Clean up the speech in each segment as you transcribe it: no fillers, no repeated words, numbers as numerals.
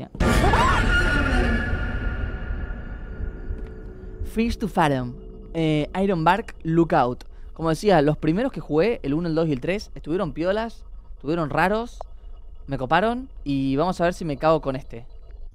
hostia. Feast to Fathom. Ironbark Lookout. Como decía, los primeros que jugué, el 1, el 2 y el 3, estuvieron piolas, estuvieron raros, me coparon y vamos a ver si me cago con este.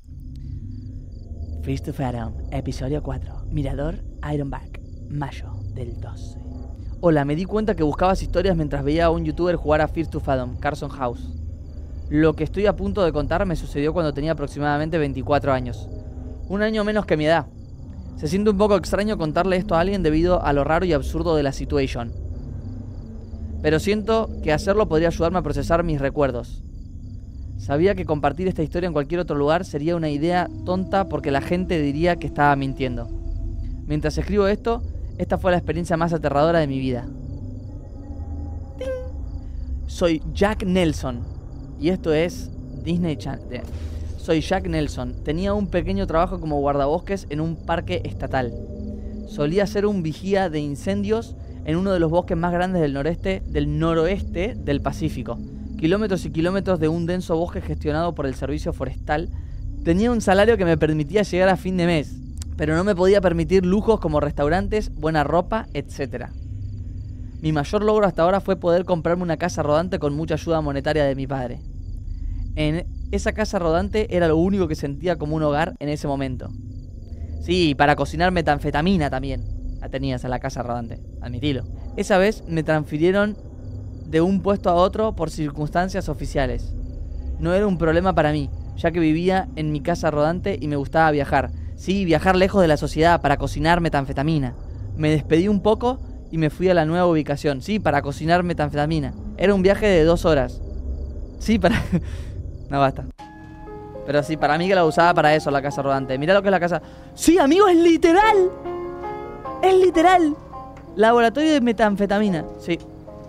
Feast to Fathom, episodio 4. Mirador Ironbark, mayo del 12. Hola, me di cuenta que buscabas historias mientras veía a un youtuber jugar a Feast to Fathom, Carson House. Lo que estoy a punto de contar me sucedió cuando tenía aproximadamente 24 años. Un año menos que mi edad. Se siente un poco extraño contarle esto a alguien debido a lo raro y absurdo de la situación. Pero siento que hacerlo podría ayudarme a procesar mis recuerdos. Sabía que compartir esta historia en cualquier otro lugar sería una idea tonta porque la gente diría que estaba mintiendo. Mientras escribo esto, esta fue la experiencia más aterradora de mi vida. ¡Ting! Soy Jack Nelson y esto es Disney Channel. Soy Jack Nelson. Tenía un pequeño trabajo como guardabosques en un parque estatal. Solía ser un vigía de incendios en uno de los bosques más grandes del noroeste del Pacífico. Kilómetros y kilómetros de un denso bosque gestionado por el servicio forestal. Tenía un salario que me permitía llegar a fin de mes, pero no me podía permitir lujos como restaurantes, buena ropa, etc. Mi mayor logro hasta ahora fue poder comprarme una casa rodante con mucha ayuda monetaria de mi padre. En esa casa rodante era lo único que sentía como un hogar en ese momento. Sí, para cocinar metanfetamina también la tenías en la casa rodante, admitilo. Esa vez me transfirieron de un puesto a otro por circunstancias oficiales. No era un problema para mí, ya que vivía en mi casa rodante y me gustaba viajar. Sí, viajar lejos de la sociedad para cocinar metanfetamina. Me despedí un poco y me fui a la nueva ubicación. Sí, para cocinar metanfetamina. Era un viaje de 2 horas. Sí, para... No, basta. Pero sí, para mí que la usaba para eso, la casa rodante. Mirá lo que es la casa... ¡Sí, amigo! ¡Es literal! ¡Es literal! Laboratorio de metanfetamina. Sí.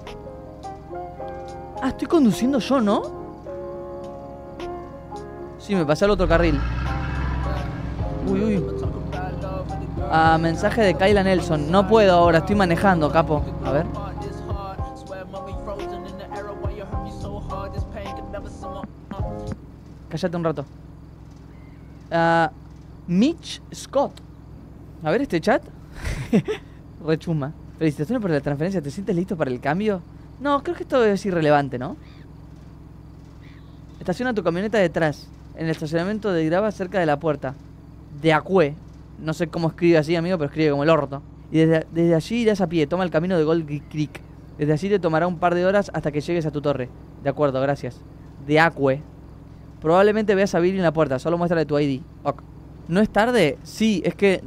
Ah, estoy conduciendo yo, ¿no? Sí, me pasé al otro carril. Uy, uy. Ah, mensaje de Kyla Nelson. No puedo ahora, estoy manejando, capo. A ver. Cállate un rato. Mitch Scott. A ver este chat. Rechuma. Felicitaciones por la transferencia. ¿Te sientes listo para el cambio? No, creo que esto es irrelevante, ¿no? Estaciona tu camioneta detrás, en el estacionamiento de grava cerca de la puerta. De Acue. No sé cómo escribe así, amigo, pero escribe como el orto. Y desde allí irás a pie. Toma el camino de Gold Creek. Desde allí te tomará un par de horas hasta que llegues a tu torre. De acuerdo, gracias. De Acue. Probablemente veas a Billy en la puerta. Solo muéstrale tu ID. Ok. ¿No es tarde? Sí, es que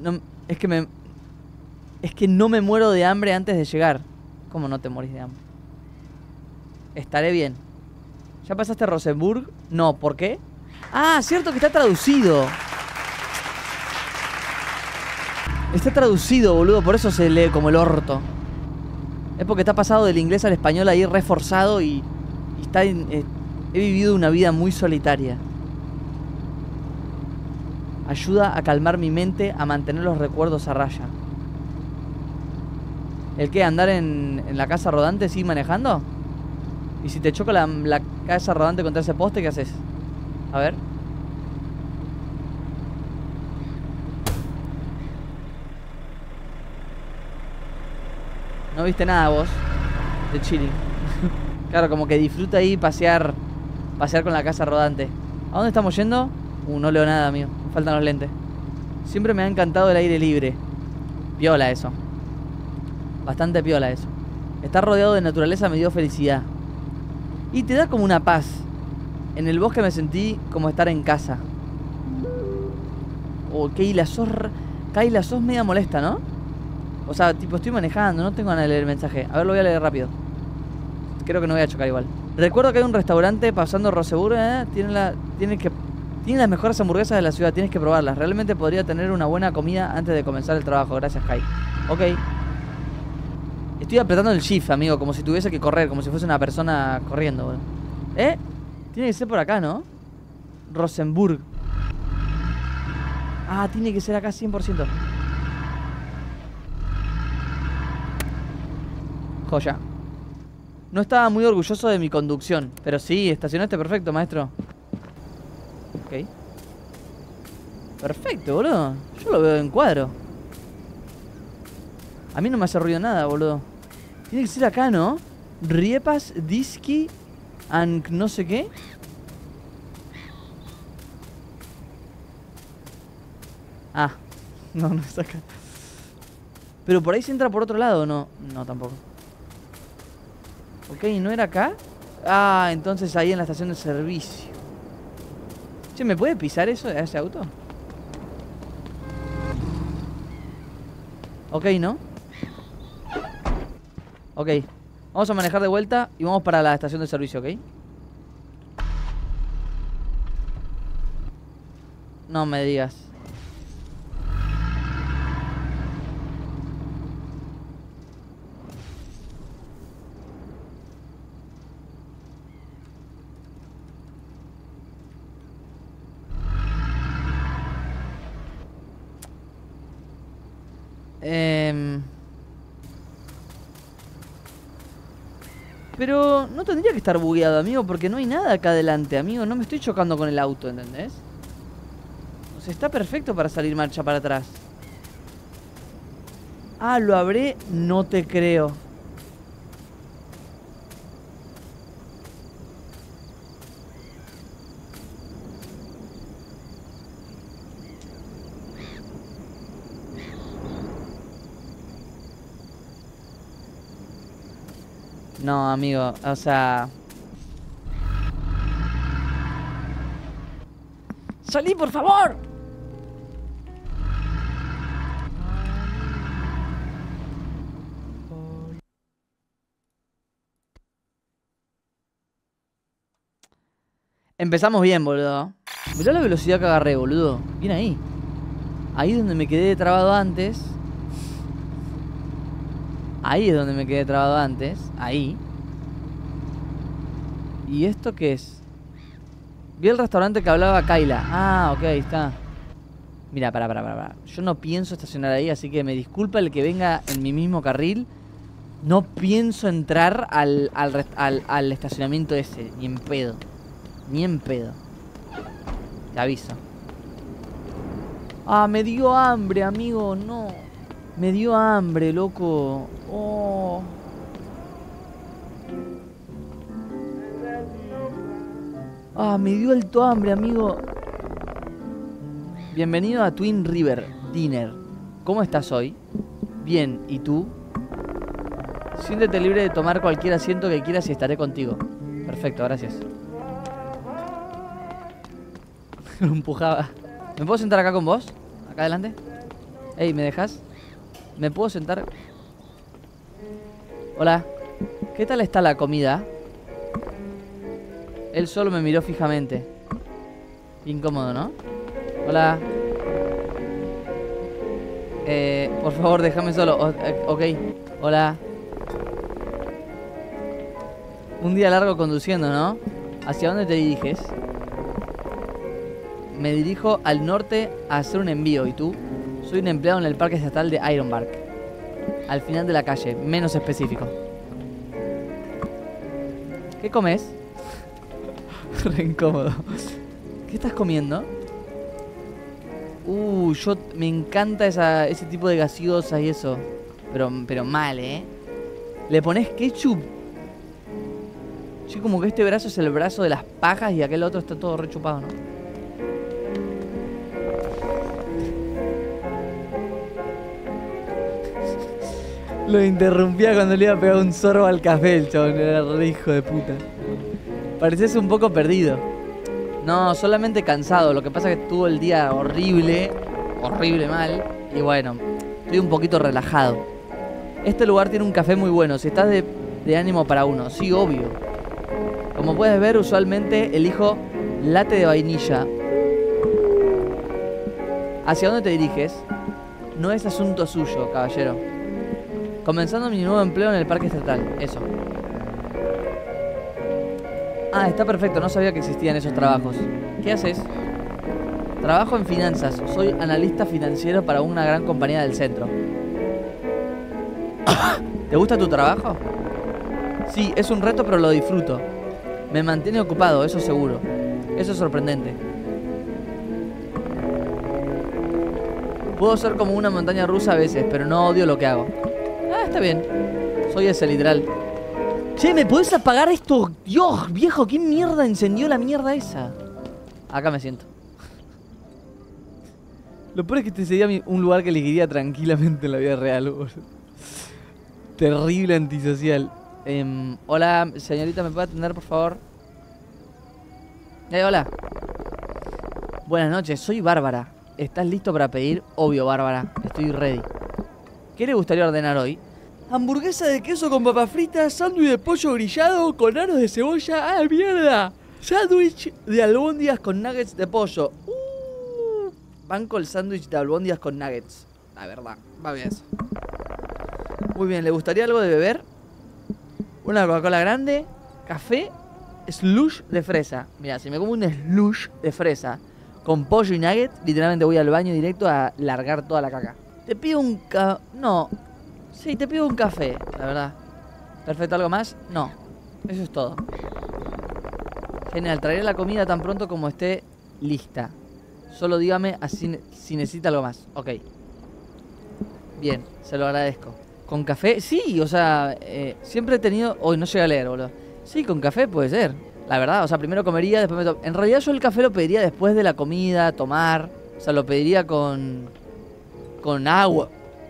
no me muero de hambre antes de llegar. ¿Cómo no te morís de hambre? Estaré bien. ¿Ya pasaste a Rosenburg? No, ¿por qué? Ah, cierto que está traducido. Está traducido, boludo. Por eso se lee como el orto. Es porque está pasado del inglés al español ahí reforzado y está he vivido una vida muy solitaria. Ayuda a calmar mi mente, a mantener los recuerdos a raya. ¿El qué? ¿Andar en la casa rodante sigue manejando? ¿Y si te choca la casa rodante contra ese poste, qué haces? A ver. No viste nada vos de chilling. Claro, como que disfruta ahí pasear con la casa rodante. ¿A dónde estamos yendo? No leo nada, amigo. Me faltan los lentes. Siempre me ha encantado el aire libre. Piola eso. Bastante piola eso. Estar rodeado de naturaleza me dio felicidad. Y te da como una paz. En el bosque me sentí como estar en casa. Oh, Keila, sos media molesta, ¿no? O sea, tipo, estoy manejando, no tengo ganas de leer el mensaje. A ver, lo voy a leer rápido. Creo que no voy a chocar igual. Recuerdo que hay un restaurante pasando Roseburg, tiene las mejores hamburguesas de la ciudad, tienes que probarlas. Realmente podría tener una buena comida antes de comenzar el trabajo. Gracias, Kai. Ok. Estoy apretando el shift, amigo, como si tuviese que correr, como si fuese una persona corriendo, boludo. Tiene que ser por acá, ¿no? Rosenburg. Ah, tiene que ser acá 100%. Joya. No estaba muy orgulloso de mi conducción, pero sí, estacionaste perfecto, maestro. Ok. Perfecto, boludo. Yo lo veo en cuadro. A mí no me hace ruido nada, boludo. Tiene que ser acá, ¿no? Riepas, Diski, and no sé qué. Ah, no es acá. Pero por ahí se entra por otro lado, ¿no? No, tampoco. Ok, ¿no era acá? Ah, entonces ahí en la estación de servicio. Che, ¿me puede pisar eso, ese auto? Ok, ¿no? Ok. Vamos a manejar de vuelta y vamos para la estación de servicio, ¿ok? No me digas. Pero no tendría que estar bugueado, amigo, porque no hay nada acá adelante, amigo. No me estoy chocando con el auto, ¿entendés? O sea, está perfecto para salir marcha para atrás. Ah, lo habré, no te creo. No, amigo, o sea... ¡Salí, por favor! Empezamos bien, boludo. Mirá la velocidad que agarré, boludo. Bien ahí. Ahí es donde me quedé trabado antes. Ahí es donde me quedé trabado antes. Ahí. ¿Y esto qué es? Vi el restaurante que hablaba Kyla. Ah, ok, está. Mira, pará. Yo no pienso estacionar ahí, así que me disculpa el que venga en mi mismo carril. No pienso entrar al estacionamiento ese. Ni en pedo. Ni en pedo. Te aviso. Ah, me dio hambre, amigo. No. Me dio hambre, loco. Oh. Ah, me dio alto hambre, amigo. Bienvenido a Twin River Dinner. ¿Cómo estás hoy? Bien, ¿y tú? Siéntete libre de tomar cualquier asiento que quieras y estaré contigo. Perfecto, gracias. Lo empujaba. ¿Me puedo sentar acá con vos? Acá adelante. Ey, ¿me dejas? ¿Me puedo sentar? Hola. ¿Qué tal está la comida? Él solo me miró fijamente. Incómodo, ¿no? Hola. Por favor, déjame solo. Ok. Hola. Un día largo conduciendo, ¿no? ¿Hacia dónde te diriges? Me dirijo al norte a hacer un envío. ¿Y tú? Soy un empleado en el parque estatal de Ironbark. Al final de la calle, menos específico. ¿Qué comes? Re incómodo. ¿Qué estás comiendo? Yo me encanta ese tipo de gaseosas y eso. Pero mal, ¿eh? ¿Le pones ketchup? Sí, como que este brazo es el brazo de las pajas y aquel otro está todo rechupado, ¿no? Lo interrumpía cuando le iba a pegar un sorbo al café el chabón. Era re hijo de puta. Pareces un poco perdido. No, solamente cansado. Lo que pasa es que estuvo el día horrible. Horrible mal. Y bueno, estoy un poquito relajado. Este lugar tiene un café muy bueno. Si estás de ánimo para uno. Sí, obvio. Como puedes ver, usualmente elijo latte de vainilla. ¿Hacia dónde te diriges? No es asunto suyo, caballero. Comenzando mi nuevo empleo en el parque estatal. Eso. Ah, está perfecto. No sabía que existían esos trabajos. ¿Qué haces? Trabajo en finanzas. Soy analista financiero para una gran compañía del centro. ¿Te gusta tu trabajo? Sí, es un reto, pero lo disfruto. Me mantiene ocupado, eso seguro. Eso es sorprendente. Puedo ser como una montaña rusa a veces, pero no odio lo que hago. Ah, está bien. Soy ese, literal. Che, ¿me podés apagar esto? Dios, viejo, ¿qué mierda encendió la mierda esa? Acá me siento. Lo peor es que este sería un lugar que elegiría tranquilamente en la vida real, boludo. Terrible antisocial. Hola, señorita, ¿me puede atender, por favor? Hola. Buenas noches, soy Bárbara. ¿Estás listo para pedir? Obvio, Bárbara. Estoy ready. ¿Qué le gustaría ordenar hoy? Hamburguesa de queso con papas fritas, sándwich de pollo grillado con aros de cebolla. ¡Ah, mierda! Sándwich de albóndigas con nuggets de pollo. Banco el sándwich de albóndigas con nuggets. La verdad, va bien eso. Muy bien, ¿le gustaría algo de beber? Una Coca-Cola grande, café, slush de fresa. Mira, si me como un slush de fresa con pollo y nuggets, literalmente voy al baño directo a largar toda la caca. Te pido un no. Sí, te pido un café, la verdad. Perfecto, ¿algo más? No. Eso es todo. Genial, traeré la comida tan pronto como esté lista. Solo dígame así si necesita algo más. Ok. Bien, se lo agradezco. ¿Con café? Sí, o sea, siempre he tenido... Hoy no llegué a leer, boludo. Sí, con café puede ser. La verdad, o sea, primero comería, después me... En realidad yo el café lo pediría después de la comida, tomar. O sea, lo pediría con agua.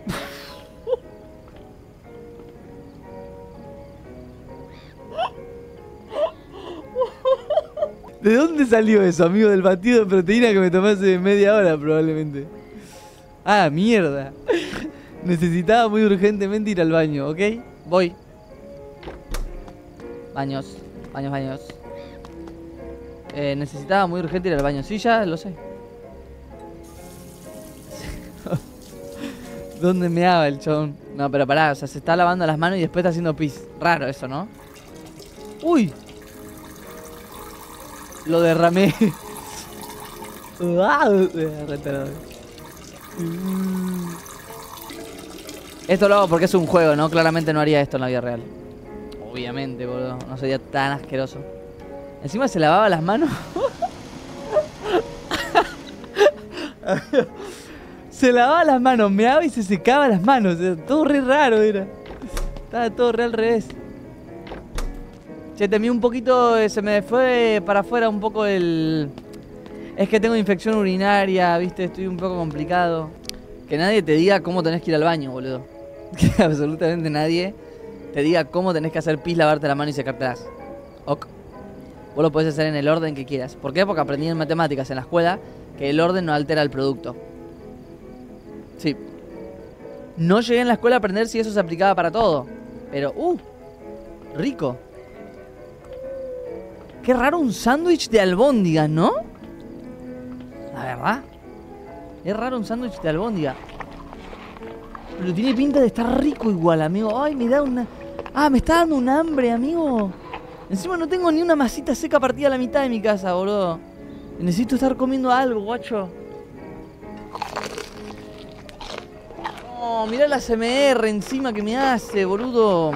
¿De dónde salió eso, amigo? Del batido de proteína que me tomé hace media hora, probablemente. Ah, mierda. Necesitaba muy urgentemente ir al baño, ¿ok? Voy. Baños. Necesitaba muy urgente ir al baño. Sí, ya lo sé. ¿Dónde meaba el chabón? No, pero pará, o sea, se está lavando las manos y después está haciendo pis. Raro eso, ¿no? ¡Uy! Lo derramé. Esto lo hago porque es un juego, ¿no? Claramente no haría esto en la vida real. Obviamente, boludo. No sería tan asqueroso. Encima se lavaba las manos. Se lavaba las manos, meaba y se secaba las manos. O sea, todo re raro era. Estaba todo re al revés. Che, temí un poquito, se me fue para afuera un poco el... Es que tengo infección urinaria, viste, estoy un poco complicado. Que nadie te diga cómo tenés que ir al baño, boludo. Que absolutamente nadie te diga cómo tenés que hacer pis, lavarte la mano y secártelas. Ok. Vos lo podés hacer en el orden que quieras. ¿Por qué? Porque aprendí en matemáticas en la escuela que el orden no altera el producto. Sí. No llegué en la escuela a aprender si eso se aplicaba para todo. Pero, rico. Qué raro un sándwich de albóndigas, ¿no? La verdad. Es raro un sándwich de albóndiga. Pero tiene pinta de estar rico igual, amigo. Ay, me da una... Ah, me está dando un hambre, amigo. Encima no tengo ni una masita seca partida a la mitad de mi casa, boludo. Necesito estar comiendo algo, guacho. Oh, mirá la ASMR encima que me hace, boludo.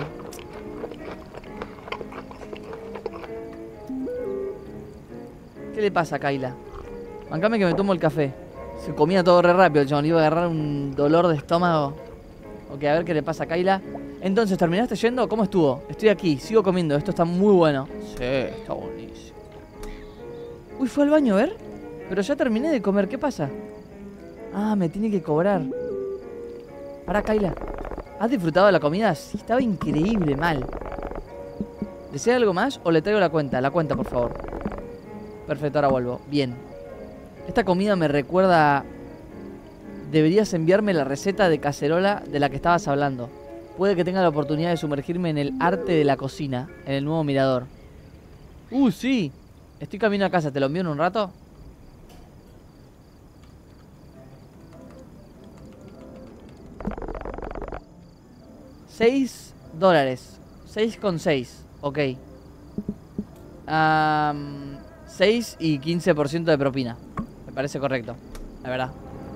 ¿Qué le pasa a Kayla? Bancame que me tomo el café. Se comía todo re rápido, el chabón. Iba a agarrar un dolor de estómago. Ok, a ver qué le pasa a Kayla. Entonces, ¿terminaste yendo? ¿Cómo estuvo? Estoy aquí, sigo comiendo. Esto está muy bueno. Sí, está buenísimo. Uy, fue al baño, a ver. Pero ya terminé de comer, ¿qué pasa? Ah, me tiene que cobrar. Pará, Kayla. ¿Has disfrutado de la comida? Sí, estaba increíble, mal. ¿Desea algo más o le traigo la cuenta? La cuenta, por favor. Perfecto, ahora vuelvo. Bien. Esta comida me recuerda... Deberías enviarme la receta de cacerola de la que estabas hablando. Puede que tenga la oportunidad de sumergirme en el arte de la cocina, en el nuevo mirador. Sí. Estoy camino a casa, ¿te lo envío en un rato? $6. 6,6. Ok. 6 y 15% de propina. Me parece correcto, la verdad.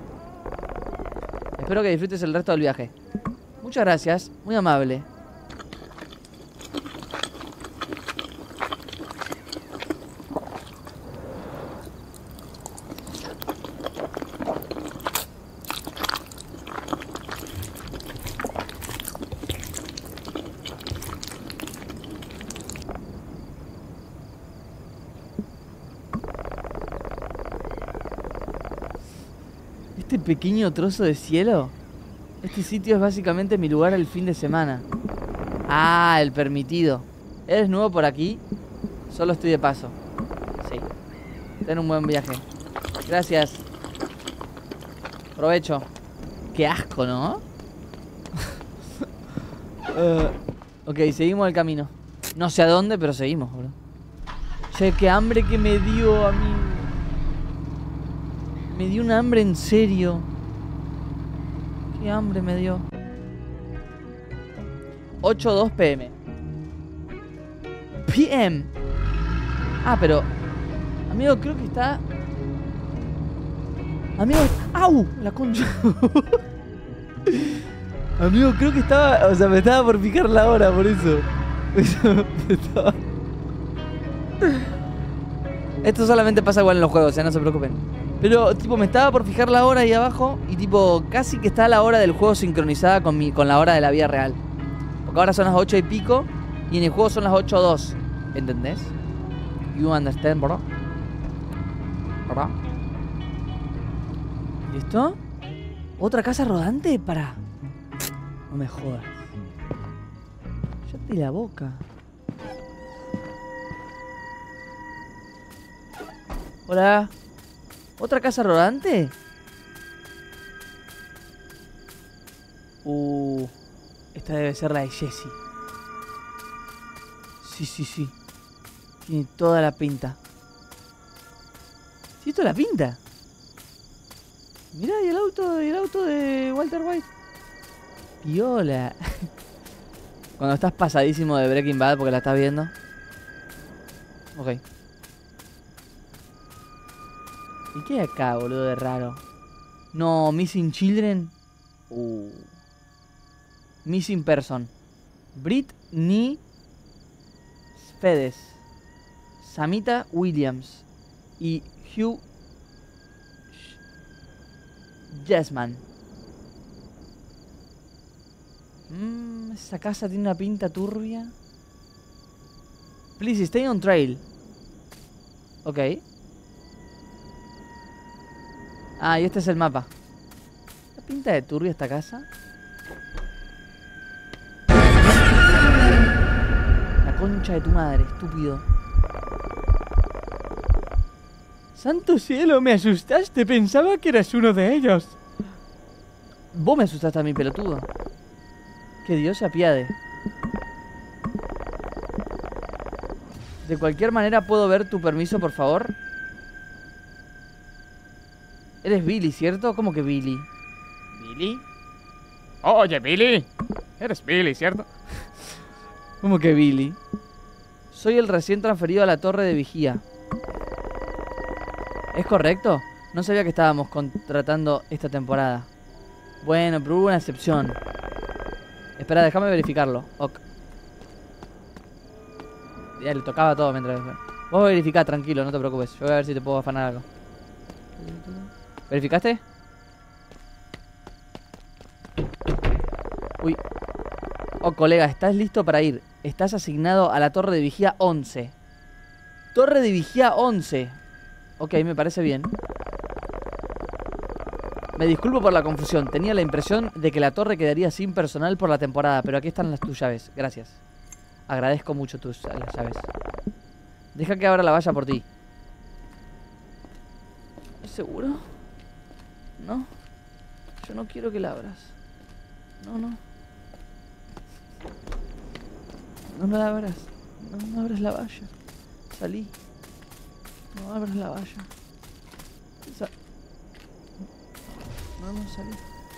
Espero que disfrutes el resto del viaje. Muchas gracias, muy amable. este pequeño trozo de cielo? Este sitio es básicamente mi lugar el fin de semana. Ah, el permitido. ¿Eres nuevo por aquí? Solo estoy de paso. Sí. Ten un buen viaje. Gracias. Provecho. Qué asco, ¿no? Ok, seguimos el camino. No sé a dónde, pero seguimos, bro. Che, qué hambre que me dio a mí. Me dio un hambre en serio. Qué hambre me dio. 8:02 PM. PM. Ah, pero... Amigo, creo que está... Amigo... ¡Au! La concha. Amigo, creo que estaba... O sea, me estaba por fijar la hora, por eso. Esto solamente pasa igual en los juegos, no se preocupen. Pero, tipo, me estaba por fijar la hora ahí abajo. Y, tipo, casi que está la hora del juego sincronizada con la hora de la vida real. Porque ahora son las 8 y pico. Y en el juego son las 8:02. ¿Entendés? You understand, bro? ¿Verdad? ¿Listo? ¿Otra casa rodante? Para. No me jodas. Cállate la boca. Hola. ¿Otra casa rodante? Esta debe ser la de Jessie. Sí. Tiene toda la pinta. ¿Sí, toda la pinta? Mirá, y el auto de Walter White. Piola. Cuando estás pasadísimo de Breaking Bad porque la estás viendo. Ok. ¿Y qué hay acá, boludo, de raro? No, Missing Children. Missing Person. Britney Spears, Samita Williams y Hugh Jackman. Esa casa tiene una pinta turbia. Please stay on trail. Ok. Ah, y este es el mapa. ¿La pinta de turbia esta casa? La concha de tu madre, estúpido. ¡Santo cielo! Me asustaste. Pensaba que eras uno de ellos. Vos me asustaste a mí, pelotudo. Que Dios se apiade. De cualquier manera, ¿puedo ver tu permiso, por favor? Eres Billy, ¿cierto? ¿Cómo que Billy? ¿Billy? Oye, Billy. Eres Billy, ¿cierto? ¿Cómo que Billy? Soy el recién transferido a la torre de vigía. ¿Es correcto? No sabía que estábamos contratando esta temporada. Bueno, pero hubo una excepción. Espera, déjame verificarlo. Ok. Ya le tocaba todo mientras... Vos verificá, tranquilo, no te preocupes. Yo voy a ver si te puedo afanar algo. ¿Verificaste? Uy. Oh, colega, ¿estás listo para ir? Estás asignado a la torre de vigía 11. Torre de vigía 11. Ok, me parece bien. Me disculpo por la confusión. Tenía la impresión de que la torre quedaría sin personal por la temporada, pero aquí están tus llaves. Gracias. Agradezco mucho las llaves. Deja que abra la valla por ti. ¿Estás seguro? ¿No? Yo no quiero que la abras. No. No la abras. No abras la valla. Salí. No abras la valla. No, salí.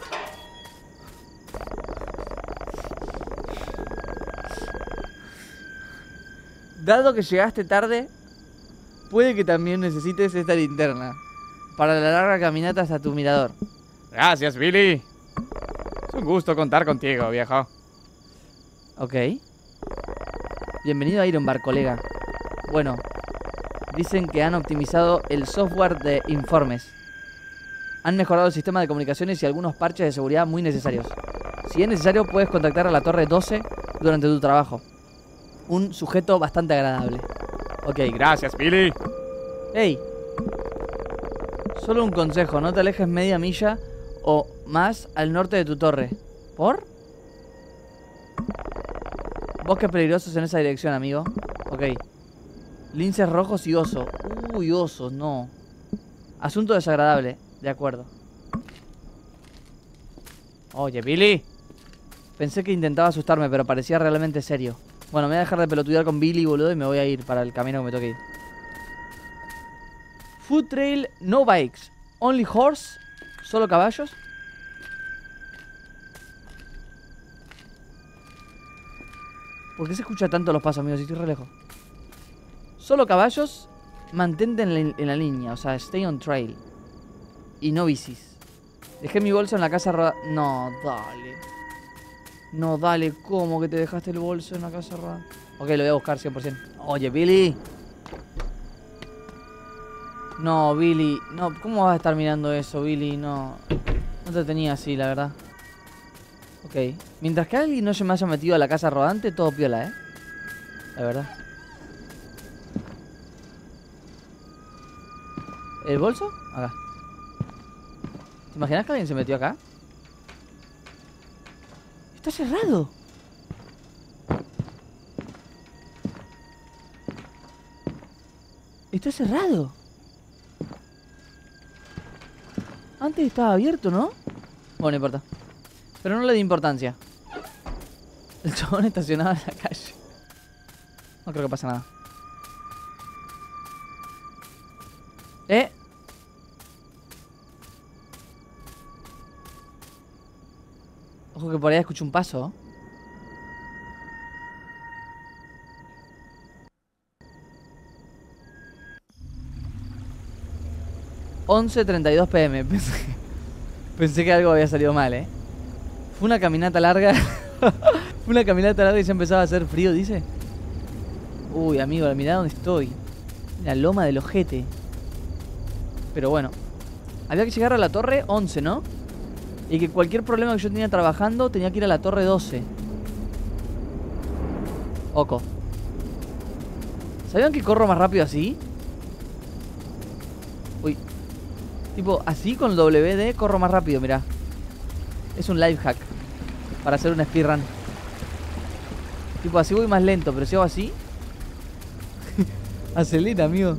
Dado que llegaste tarde, puede que también necesites esta linterna para la larga caminata hasta tu mirador. Gracias, Billy. Es un gusto contar contigo, viejo. Ok. Bienvenido a Iron Bar, colega. Bueno, dicen que han optimizado el software de informes. Han mejorado el sistema de comunicaciones y algunos parches de seguridad muy necesarios. Si es necesario, puedes contactar a la Torre 12 durante tu trabajo. Un sujeto bastante agradable. Ok, Gracias, Billy. ¡Hey! Solo un consejo, no te alejes media milla o más al norte de tu torre. ¿Por? Bosques peligrosos en esa dirección, amigo. Ok. Linces rojos y oso. Uy, osos, no. Asunto desagradable. De acuerdo. Oye, Billy. Pensé que intentaba asustarme, pero parecía realmente serio. Bueno, me voy a dejar de pelotudear con Billy, boludo, y me voy a ir para el camino que me toque ir. Food trail, no bikes. Only horse. Solo caballos. ¿Por qué se escucha tanto los pasos, amigos? Si estoy re lejos. Solo caballos. Mantente en la línea. O sea, stay on trail. Y no bicis. Dejé mi bolso en la casa rodada. No, dale. No, dale. ¿Cómo que te dejaste el bolso en la casa rodada? Ok, lo voy a buscar 100%. Oye, Billy. No, Billy. No, ¿cómo vas a estar mirando eso, Billy? No. No te tenía así, la verdad. Ok. Mientras que alguien no se me haya metido a la casa rodante, todo piola, ¿eh? La verdad. ¿El bolso? Acá. ¿Te imaginas que alguien se metió acá? ¡Está cerrado! ¡Está cerrado! Antes estaba abierto, ¿no? Bueno, no importa. Pero no le di importancia. El chabón estacionado en la calle. No creo que pase nada. Ojo que por ahí escucho un paso. 11:32 PM. Pensé que algo había salido mal, ¿eh? Fue una caminata larga. Fue una caminata larga y ya empezaba a hacer frío, dice. Uy, amigo, mirá dónde estoy. La loma del ojete. Pero bueno. Había que llegar a la torre 11, ¿no? Y que cualquier problema que yo tenía trabajando tenía que ir a la torre 12. Oco. ¿Sabían que corro más rápido así? Uy. Tipo, así con el WD corro más rápido, mirá. Es un life hack para hacer un speedrun. Tipo, así voy más lento, pero si hago así acelera, amigo.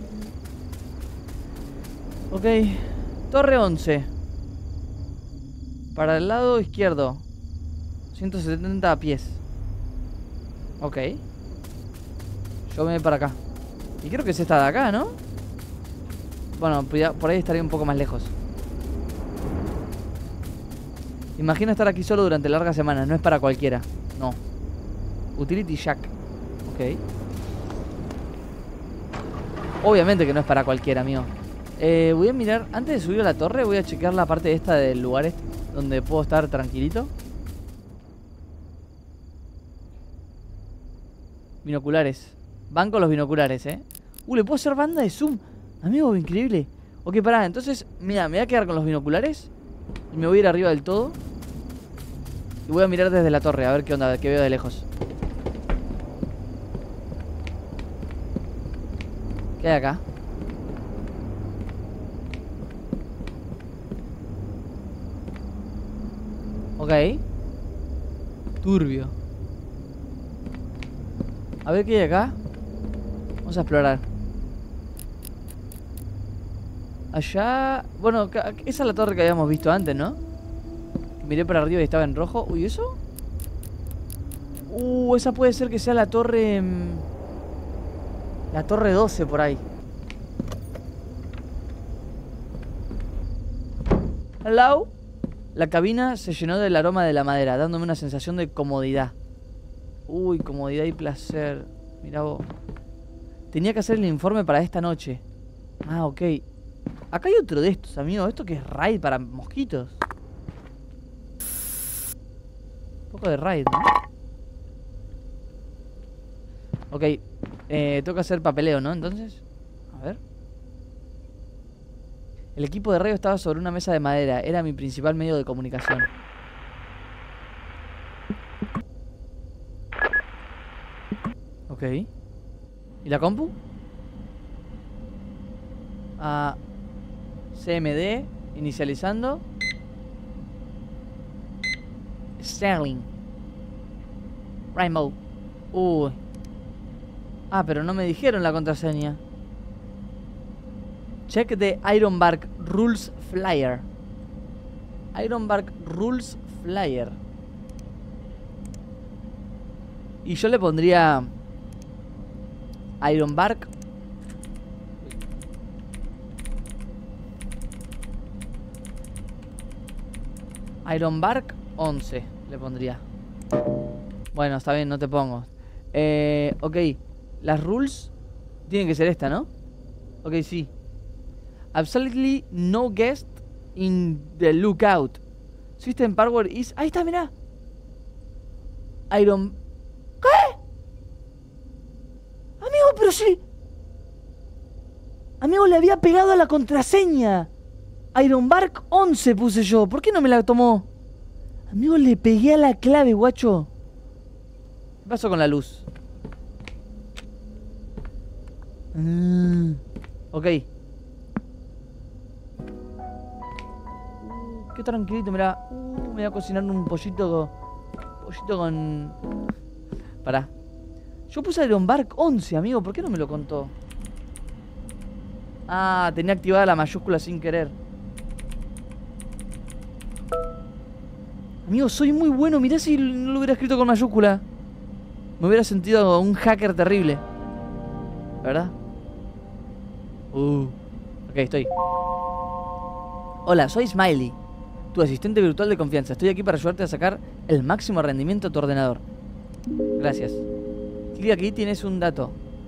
Ok. Torre 11. Para el lado izquierdo 170 pies. Ok. Yo me voy para acá. Y creo que es esta de acá, ¿no? Bueno, por ahí estaría un poco más lejos. Imagino estar aquí solo durante largas semanas. No es para cualquiera. No. Utility Shack. Ok. Obviamente que no es para cualquiera, amigo. Voy a mirar. Antes de subir a la torre, voy a chequear la parte esta del lugar este, donde puedo estar tranquilito. Binoculares. Van con los binoculares, le puedo hacer banda de zoom. Amigo, increíble. Ok, pará, entonces, mira, me voy a quedar con los binoculares y me voy a ir arriba del todo. Y voy a mirar desde la torre, a ver qué onda, qué veo de lejos. ¿Qué hay acá? Ok. Turbio. A ver qué hay acá. Vamos a explorar. Allá... Bueno, esa es la torre que habíamos visto antes, ¿no? Miré para arriba y estaba en rojo. Uy, ¿eso? Esa puede ser que sea la torre... La torre 12 por ahí. Hello. La cabina se llenó del aroma de la madera, dándome una sensación de comodidad. Uy, comodidad y placer. Mirá vos. Tenía que hacer el informe para esta noche. Ah, ok. Acá hay otro de estos, amigo. ¿Esto que es raid para mosquitos? Un poco de raid, ¿no? Ok. Tengo que hacer papeleo, ¿no? Entonces, a ver. El equipo de radio estaba sobre una mesa de madera. Era mi principal medio de comunicación. Ok. ¿Y la compu? CMD. Inicializando. Sterling. Rainbow. Uy. Ah, pero no me dijeron la contraseña. Check the Ironbark Rules Flyer. Ironbark Rules Flyer. Y yo le pondría Ironbark. Ironbark 11 le pondría. Bueno, está bien, no te pongo. Ok, las rules tienen que ser esta, ¿no? Ok, sí. Absolutely no guest in the lookout. System power is... Ahí está, mirá. Iron... ¿Qué? Amigo, pero sí. Amigo, le había pegado a la contraseña. Ironbark 11 puse yo. ¿Por qué no me la tomó? Amigo, le pegué a la clave, guacho. ¿Qué pasó con la luz? Ok. Qué tranquilito, mirá. Me voy a cocinar un pollito con... Pará. Yo puse Ironbark 11, amigo. ¿Por qué no me lo contó? Ah, tenía activada la mayúscula sin querer. Amigo, soy muy bueno. Mirá si no lo hubiera escrito con mayúscula. Me hubiera sentido un hacker terrible. ¿Verdad? Ok, estoy. Hola, soy Smiley, tu asistente virtual de confianza. Estoy aquí para ayudarte a sacar el máximo rendimiento a tu ordenador. Gracias. Clic aquí, tienes un dato.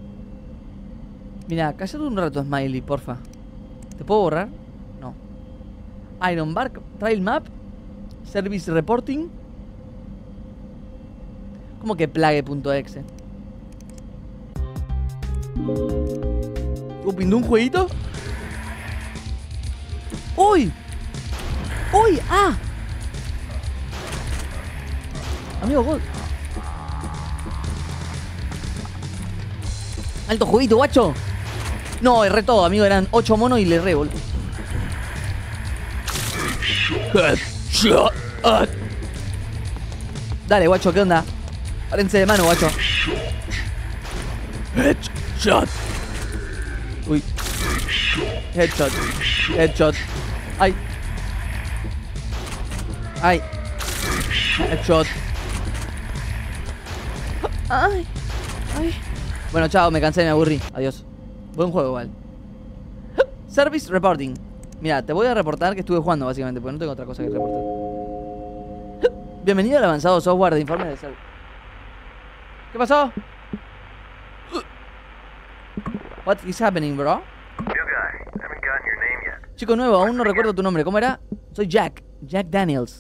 Mira, cállate un rato, Smiley, porfa. ¿Te puedo borrar? No. Ironbark Trail Map Service Reporting. ¿Cómo que plague.exe? ¿Pindó un jueguito? ¡Uy! ¡Uy! ¡Ah! Amigo, vos. ¡Alto jueguito, guacho! No, erré todo, amigo. Eran 8 monos y le erré, boludo. Dale, guacho, ¿qué onda? Párense de mano, guacho. Headshot. Uy. Headshot. Headshot. Ay. Ay. Headshot. Ay. Ay. Bueno, chao, me cansé, me aburrí. Adiós. Buen juego, igual. Service reporting. Mira, te voy a reportar que estuve jugando, básicamente, porque no tengo otra cosa que reportar. Bienvenido al avanzado software de informe de servicio. ¿Qué pasó? What is happening, bro? Chico nuevo, aún no recuerdo tu nombre. ¿Cómo era? Soy Jack. Jack Daniels.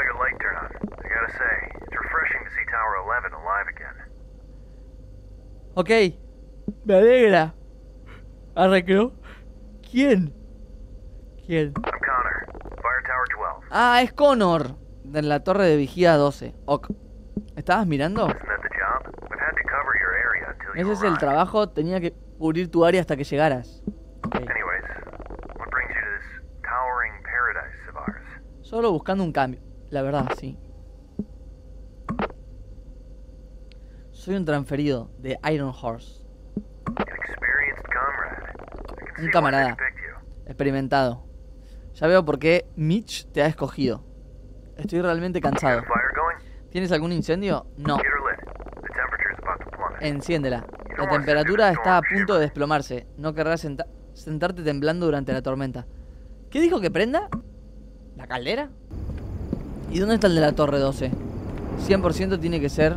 Ok. Me alegra. Arregló. ¿Quién? ¿Quién? Ah, es Connor. De la torre de vigía 12. Ok. ¿Estabas mirando? Ese es el trabajo. Tenía que cubrir tu área hasta que llegaras. Okay. Solo buscando un cambio. La verdad, sí. Soy un transferido de Iron Horse. Un camarada experimentado. Ya veo por qué Mitch te ha escogido. Estoy realmente cansado. ¿Tienes algún incendio? No. Enciéndela. La temperatura está a punto de desplomarse. No querrás sentarte temblando durante la tormenta. ¿Qué dijo que prenda? ¿La caldera? ¿Y dónde está el de la torre 12? 100% tiene que ser...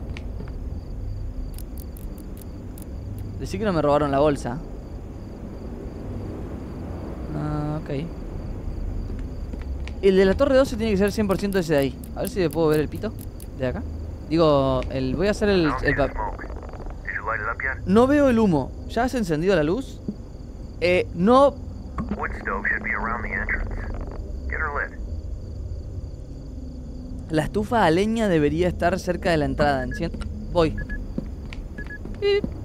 Decí que no me robaron la bolsa. Ah, ok. El de la torre 12 tiene que ser 100% ese de ahí. A ver si le puedo ver el pito de acá. Digo, voy a hacer el no veo el humo. ¿Ya has encendido la luz? No. La estufa a leña debería estar cerca de la entrada. Voy.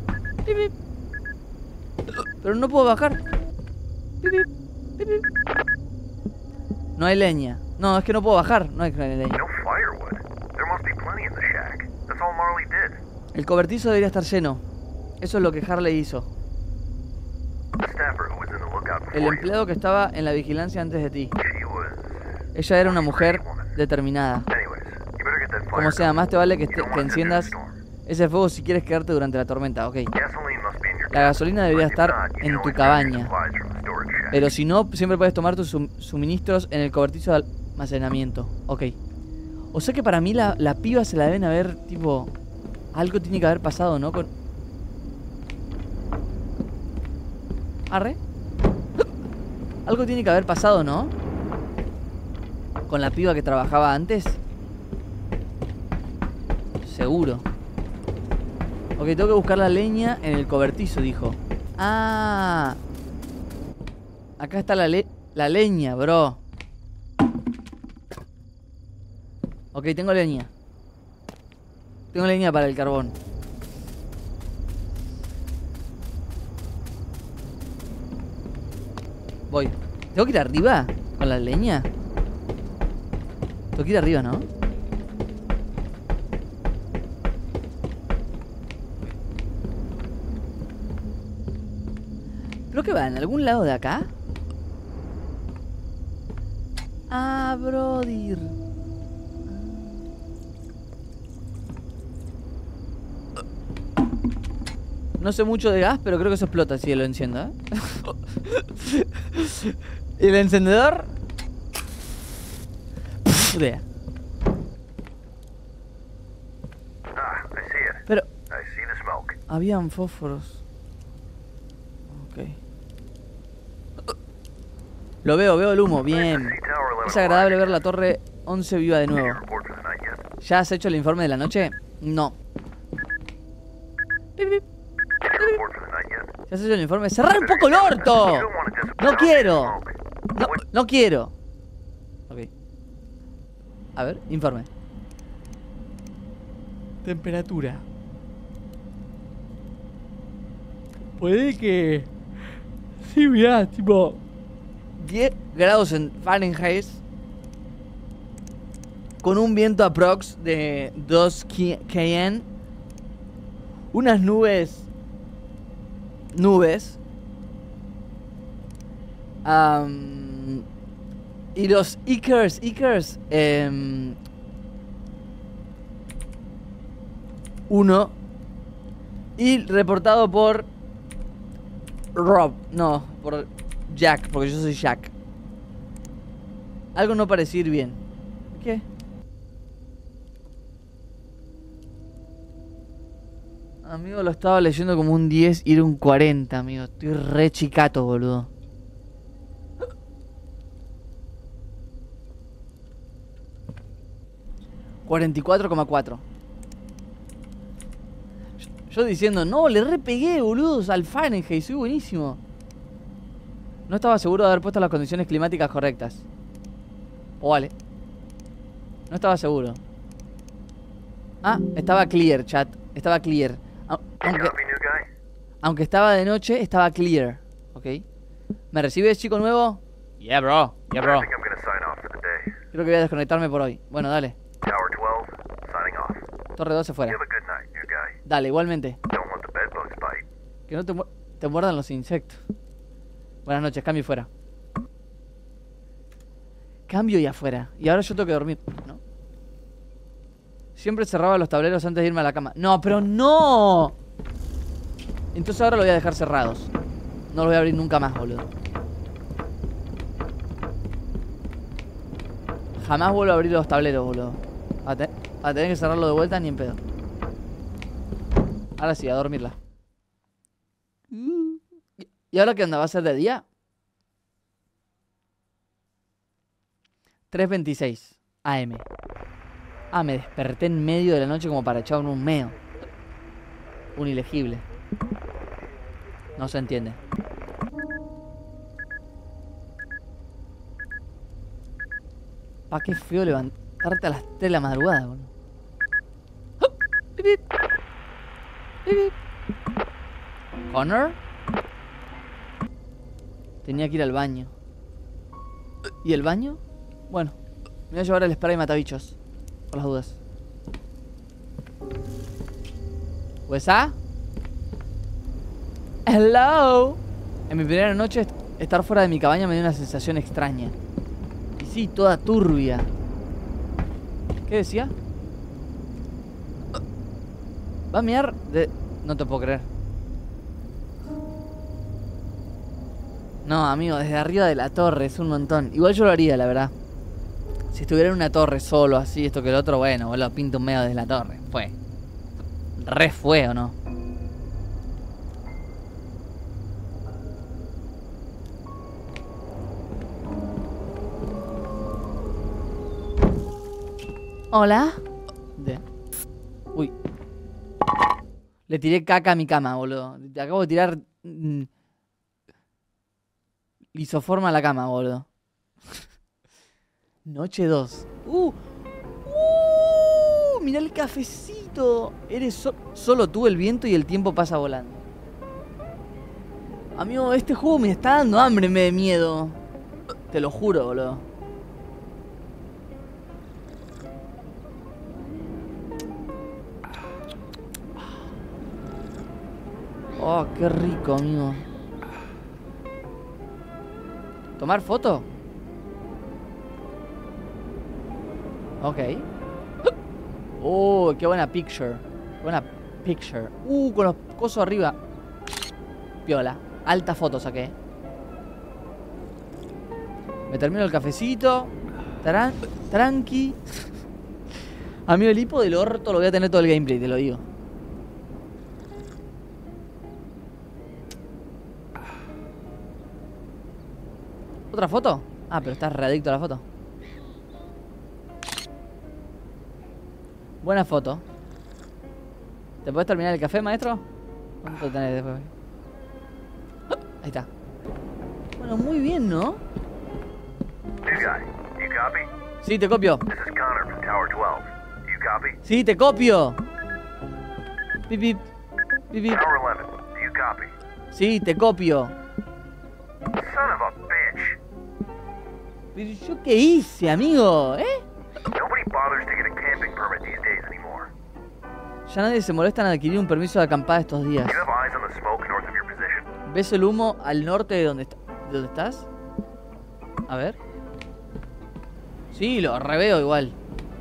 Pero no puedo bajar. No hay leña. No, es que no puedo bajar. No hay leña. No firewood. There must be plenty in the shack. That's all Marley did. El cobertizo debería estar lleno. Eso es lo que Harley hizo. The staffer who was in the lookout El before you. empleado que estaba en la vigilancia antes de ti. She was. Ella era una mujer determinada. Anyways, you better get that fire. Como sea, más te vale que, You don't wanna sit in the enciendas storm. ese fuego si quieres quedarte durante la tormenta, ok. Gasoline must be in your La gasolina debería If estar not, you en can tu always grab cabaña. supplies from the storage shack. Pero si no, siempre puedes tomar tus suministros en el cobertizo de almacenamiento. Ok. O sea que para mí la piba se la deben haber, tipo... Algo tiene que haber pasado, ¿no? Con... Arre. Algo tiene que haber pasado, ¿no? Con la piba que trabajaba antes. Seguro. Ok, tengo que buscar la leña en el cobertizo, dijo. Ah. Acá está la leña, bro. Ok, tengo leña. Tengo leña para el carbón. Voy. ¿Tengo que ir arriba con la leña? Tengo que ir arriba, ¿no? Creo que va en algún lado de acá. Ah, brodir. No sé mucho de gas, pero creo que eso explota si lo enciendo, ¿eh? ¿Y el encendedor? Idea. Ah, I see it. Pero I see the smoke. habían fósforos. Ok. Lo veo el humo, bien. Sea Tower 11 Es agradable ver la torre 11 viva de Did you nuevo. report for the night yet? ¿Ya has hecho el informe de la noche? No. Pip, pip. Did you report for the night yet? ¿Ya has hecho el informe? ¡Cerrar un poco el orto! You don't wanna disappoint No us quiero. in smoke. No, no quiero. Ok. A ver, informe. Temperatura. Puede que... Sí, mirá, tipo... 10 grados en Fahrenheit. Con un viento aprox de 2 kn. Unas nubes. Y los Ickers. Uno. Y reportado por Rob. No, por Jack, porque yo soy Jack. Algo no parece ir bien. ¿Qué? Amigo, lo estaba leyendo como un 10 y era un 40, amigo. Estoy re chicato, boludo. $44,4. Yo diciendo, no, le repegué, boludo, al Fahrenheit, soy buenísimo. No estaba seguro de haber puesto las condiciones climáticas correctas. O vale. No estaba seguro. Ah, estaba clear, chat. Estaba clear. Aunque, Copy, new guy? aunque estaba de noche, estaba clear. ¿Ok? ¿Me recibes, chico nuevo? Yeah, bro. Yeah, I bro. think I'm gonna sign off for the day. Creo que voy a desconectarme por hoy. Bueno, dale. Tower 12, signing off. Torre 12 You fuera. have a good night, new guy. Dale, igualmente. Don't want the bedbugs bite. Que no te muerdan los insectos. Buenas noches, cambio y fuera. Cambio y afuera. Y ahora yo tengo que dormir, ¿no? Siempre cerraba los tableros antes de irme a la cama. No, pero no. Entonces ahora los voy a dejar cerrados. No los voy a abrir nunca más, boludo. Jamás vuelvo a abrir los tableros, boludo. A tener que cerrarlo de vuelta ni en pedo. Ahora sí, a dormirla. ¿Y ahora qué onda? ¿Va a ser de día? 3:26 AM. Ah, me desperté en medio de la noche como para echar un meo. Un ilegible. No se entiende. Pa, qué feo levantarte a las 3 de la madrugada, boludo. ¡Oh! ¡Pip, pip! ¡Pip, pip! ¿Connor? Tenía que ir al baño. ¿Y el baño? Bueno, me voy a llevar el spray matabichos. Por las dudas. ¿Huesa? Hello. En mi primera noche estar fuera de mi cabaña me dio una sensación extraña. Y sí, toda turbia. ¿Qué decía? Va a mirar de... No te puedo creer. No, amigo, desde arriba de la torre es un montón. Igual yo lo haría, la verdad. Si estuviera en una torre solo, así, esto que el otro, bueno, lo pinto un medio desde la torre. Fue. Re fue, ¿o no? Hola. Uy. Le tiré caca a mi cama, boludo. Te acabo de tirar... lisoforma a la cama, boludo. Noche 2. Mirá el cafecito. Eres solo tú, el viento y el tiempo pasa volando. Amigo, este juego me está dando hambre, me de miedo. Te lo juro, boludo. Oh, qué rico, amigo. ¿Tomar foto? Ok. Oh, qué buena picture. Buena picture. Con los cosos arriba. Piola. Alta foto saqué. Me termino el cafecito. Tranqui. Amigo, el hipo del orto lo voy a tener todo el gameplay, te lo digo. ¿Otra foto? Ah, pero estás readicto a la foto. Buena foto. ¿Te puedes terminar el café, maestro? ¿Cuánto tenés después? Ahí está. Bueno, muy bien, ¿no? New guy, you copy? Sí, te copio. This is Connor from Tower 12. You copy? Sí, te copio. Pip, pip. Pip, pip. Tower 11, do you copy? Sí, te copio. Son of a bitch! ¿Pero yo qué hice, amigo? Nobody bothers to get a camping permit these days anymore. Ya nadie se molesta en adquirir un permiso de acampada estos días. You have eyes on the smoke north of your position? ¿Ves el humo al norte de donde estás? A ver. Sí, lo reveo igual.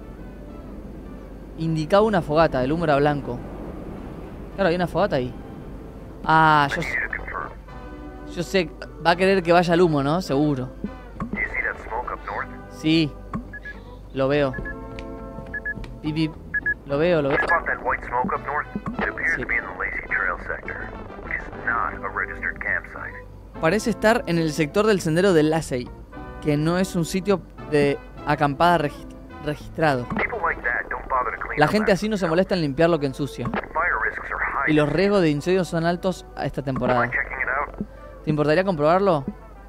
Indicaba una fogata, el humo era blanco. Claro, hay una fogata ahí. Ah, I need you to confirm. yo sé. Va a querer que vaya el humo, ¿no? Seguro. Do you see that smoke up north? Sí. Lo veo. Pip, pip. Lo veo. Spot that white smoke up north? It appears Sí. to be in the Lacey Trail sector, which is not a registered campsite. Parece estar en el sector del sendero del Lacey, que no es un sitio de acampada registrado. People like that don't bother to clean La up gente after así no se molesta en limpiar lo que ensucia. themselves. Fire risks are high. Y los riesgos de incendios son altos a esta temporada. Mind checking it out? ¿Te importaría comprobarlo?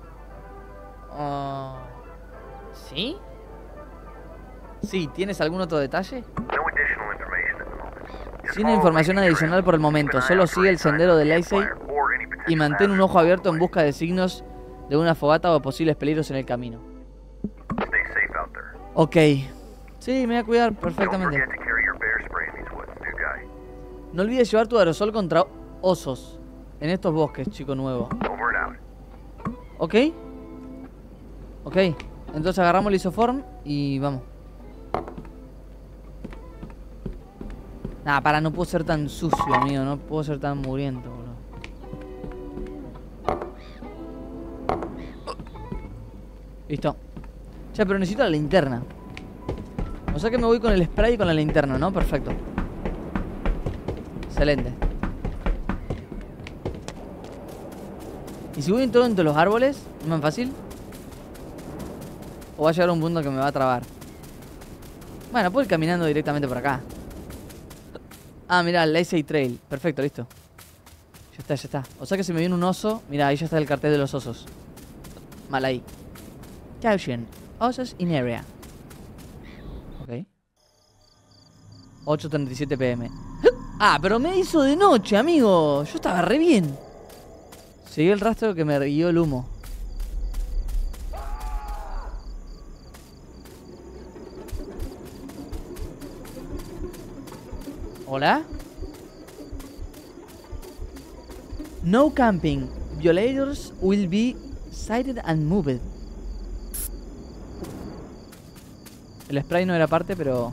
¿Sí? Sí, ¿tienes algún otro detalle? No additional information at the moment. Just Sin follow información Lacey adicional Trail. por el momento, Keep an eye solo out for sigue el any signs sendero of del a Lacey campfire or any potential y mantén un hazards ojo abierto en along the way. busca de signos de una fogata o posibles peligros en el camino. Stay safe out there. Ok. Sí, me voy a cuidar Don't perfectamente. forget to carry your bear spray in these woods, new guy. No olvides llevar tu aerosol contra osos en estos bosques, chico nuevo. Over and out. ¿Ok? Ok. Entonces agarramos el isoform y vamos. Nah, no puedo ser tan sucio, amigo. No puedo ser tan mugriento, boludo. Listo. Che, pero necesito la linterna. O sea que me voy con el spray y con la linterna, ¿no? Perfecto. Excelente. ¿Y si voy entro entre los árboles? ¿No es más fácil? ¿O va a llegar a un punto que me va a trabar? Bueno, puedo ir caminando directamente por acá. Ah, mirá, el Lacey Trail. Perfecto, listo. Ya está. O sea que si me viene un oso... Mirá, ahí ya está el cartel de los osos. Mal ahí. Caution. Osos in area. Ok. 8:37 PM. Ah, pero me hizo de noche, amigo. Yo estaba re bien. Seguí el rastro que me guió el humo. ¿Hola? No camping. Violators will be sighted and moved. El spray no era parte, pero...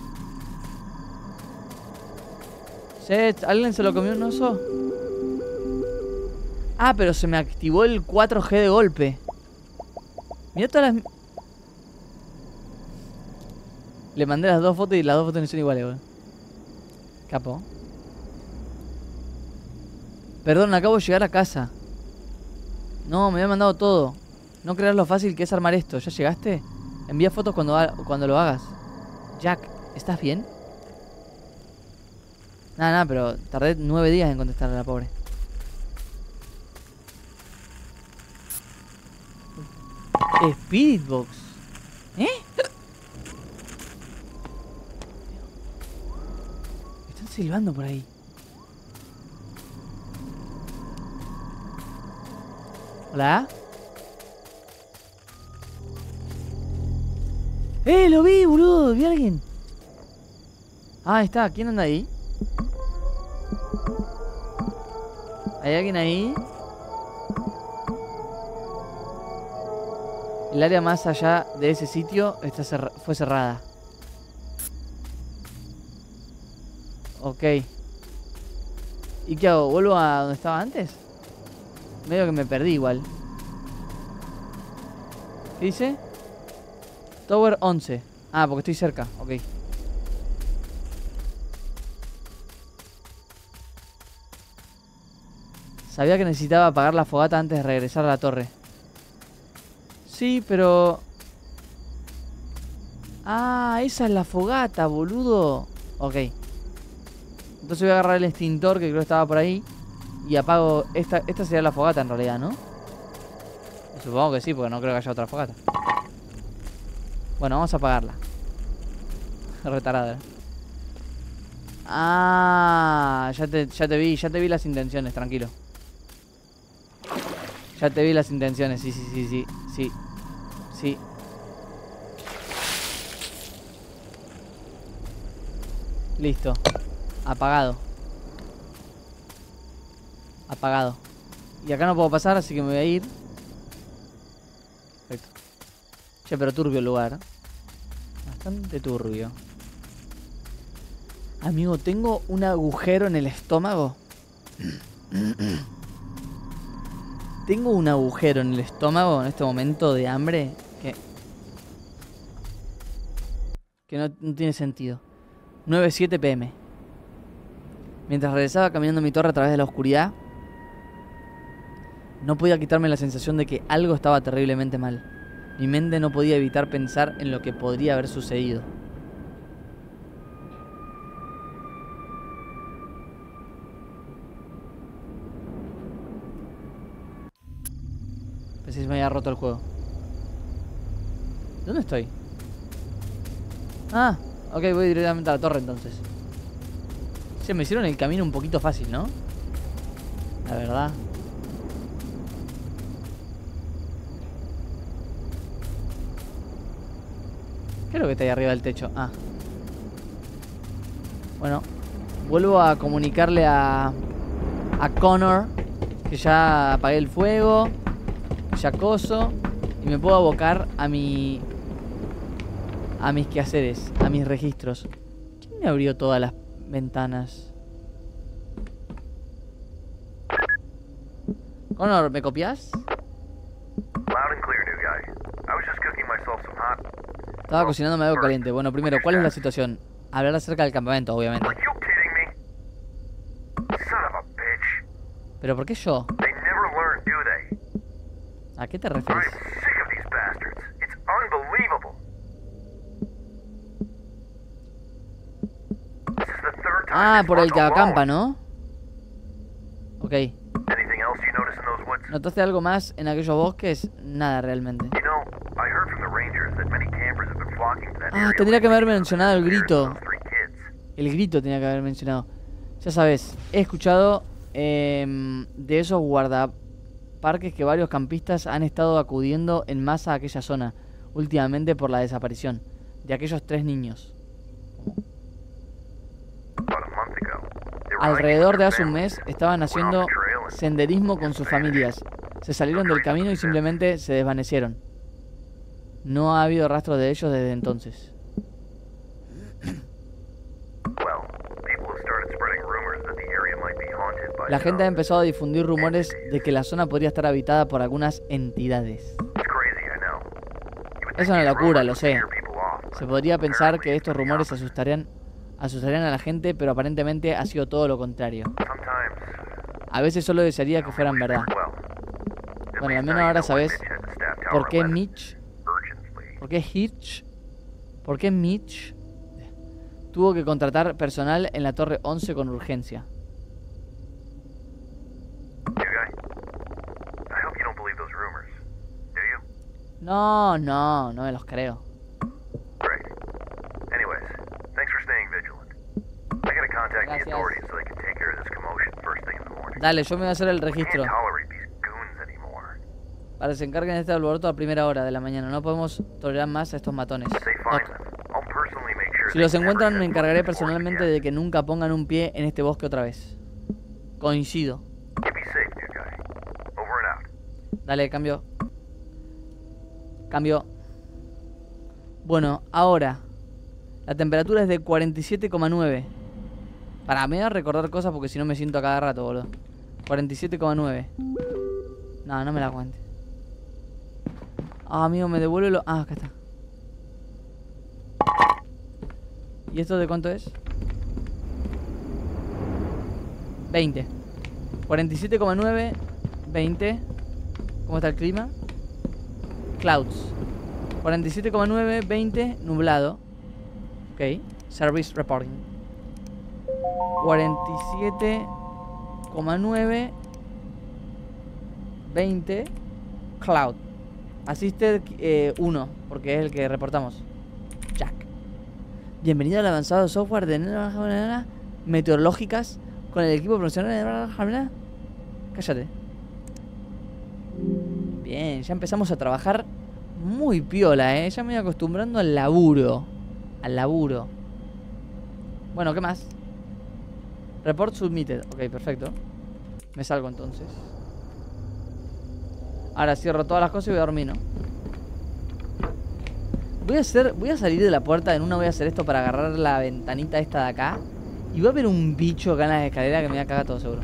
Shit, ¿alguien se lo comió un oso? Ah, pero se me activó el 4G de golpe. Mirá todas las... Le mandé las dos fotos y las dos fotos no son iguales, boludo. Capo. Perdón, acabo de llegar a casa. No, me había mandado todo. No creas lo fácil que es armar esto. ¿Ya llegaste? Envía fotos cuando lo hagas. Jack, ¿estás bien? Nada, pero tardé 9 días en contestarle a la pobre. Spirit Box. ¿Eh? Están silbando por ahí. ¿Hola? Lo vi, boludo. Vi a alguien. Ah, ahí está. ¿Quién anda ahí? ¿Hay alguien ahí? El área más allá de ese sitio fue cerrada. Ok. ¿Y qué hago? ¿Vuelvo a donde estaba antes? Medio que me perdí igual. ¿Qué dice? Tower 11. Ah, porque estoy cerca. Ok. Sabía que necesitaba apagar la fogata antes de regresar a la torre. Sí, pero... Ah, esa es la fogata, boludo. Ok. Entonces voy a agarrar el extintor que creo que estaba por ahí. Y apago... Esta sería la fogata en realidad, ¿no? Supongo que sí, porque no creo que haya otra fogata. Bueno, vamos a apagarla. Retarada. Ah, ya te vi las intenciones, tranquilo. Ya te vi las intenciones, sí. Listo. Apagado. Apagado. Y acá no puedo pasar, así que me voy a ir. Perfecto. Che, pero turbio el lugar. Bastante turbio. Amigo, tengo un agujero en el estómago. Tengo un agujero en el estómago en este momento de hambre que no tiene sentido. 9:07 PM. Mientras regresaba caminando mi torre a través de la oscuridad, no podía quitarme la sensación de que algo estaba terriblemente mal. Mi mente no podía evitar pensar en lo que podría haber sucedido. Pensé que se me había roto el juego. ¿Dónde estoy? Ah, ok, voy directamente a la torre entonces. Se me hicieron el camino un poquito fácil, ¿no? La verdad. ¿Qué es lo que está ahí arriba del techo? Ah. Bueno, vuelvo a comunicarle a Connor que ya apagué el fuego, ya coso, y me puedo abocar a mis quehaceres, a mis registros. ¿Quién me abrió todas las ventanas? Connor, ¿me copias? Loud and clear, new guy. I was just cooking myself some hot... Estaba cocinándome algo caliente. Bueno, primero, ¿cuál es la situación? Hablar acerca del campamento, obviamente. Are you kidding me? Son of a bitch. ¿Pero por qué yo? They never learn, do they? ¿A qué te I'm refieres? sick of these bastards. It's unbelievable. This is the third time Ah, this por el month que acampa, alone. ¿no? Ok. Anything else you notice in those woods? ¿Notaste algo más en aquellos bosques? Nada, realmente. You know, I heard from the rangers that many campers have been flocking to that Ah, area tendría que haber lately mencionado el because of grito. those three kids. El grito tenía que haber mencionado. Ya sabes, he escuchado de esos guardaparques que varios campistas han estado acudiendo en masa a aquella zona últimamente por la desaparición de aquellos 3 niños. About a month Alrededor de hace un mes estaban haciendo senderismo con sus familias. Se salieron del camino y simplemente se desvanecieron. No ha habido rastro de ellos desde entonces. La gente ha empezado a difundir rumores de que la zona podría estar habitada por algunas entidades. Es una locura, lo sé. Se podría pensar que estos rumores asustarían a la gente, pero aparentemente ha sido todo lo contrario. A veces solo desearía que fueran verdad. Bueno, al menos ahora sabes por qué Mitch... ¿Por qué Hitch? ¿Por qué Mitch tuvo que contratar personal en la Torre 11 con urgencia? No me los creo. Gracias. Dale, yo me voy a hacer el registro para que se encarguen de este alboroto a primera hora de la mañana. No podemos tolerar más a estos matones. Si los encuentran, me encargaré personalmente de que nunca pongan un pie en este bosque otra vez. Coincido. Dale, cambio. Cambio. Bueno, ahora la temperatura es de 47,9. Para mí voy a recordar cosas porque si no me siento a cada rato, boludo. 47,9. No, no me la cuente. Ah, amigo, me devuelve lo... Ah, acá está. ¿Y esto de cuánto es? 20. 47,9. 20. ¿Cómo está el clima? Clouds. 47,9. 20. Nublado. Ok. Service reporting. 47,9. 20. Cloud. Assisted 1, porque es el que reportamos. Jack. Bienvenido al avanzado software de meteorológicas con el equipo profesional de... Cállate. Bien, ya empezamos a trabajar muy piola, ya me voy acostumbrando al laburo. Al laburo. Bueno, ¿qué más? Report submitted. Ok, perfecto. Me salgo entonces. Ahora cierro todas las cosas y voy a dormir, ¿no? Voy a salir de la puerta. En una voy a hacer esto para agarrar la ventanita esta de acá. Y va a haber un bicho acá en la escalera que me va a cagar todo seguro.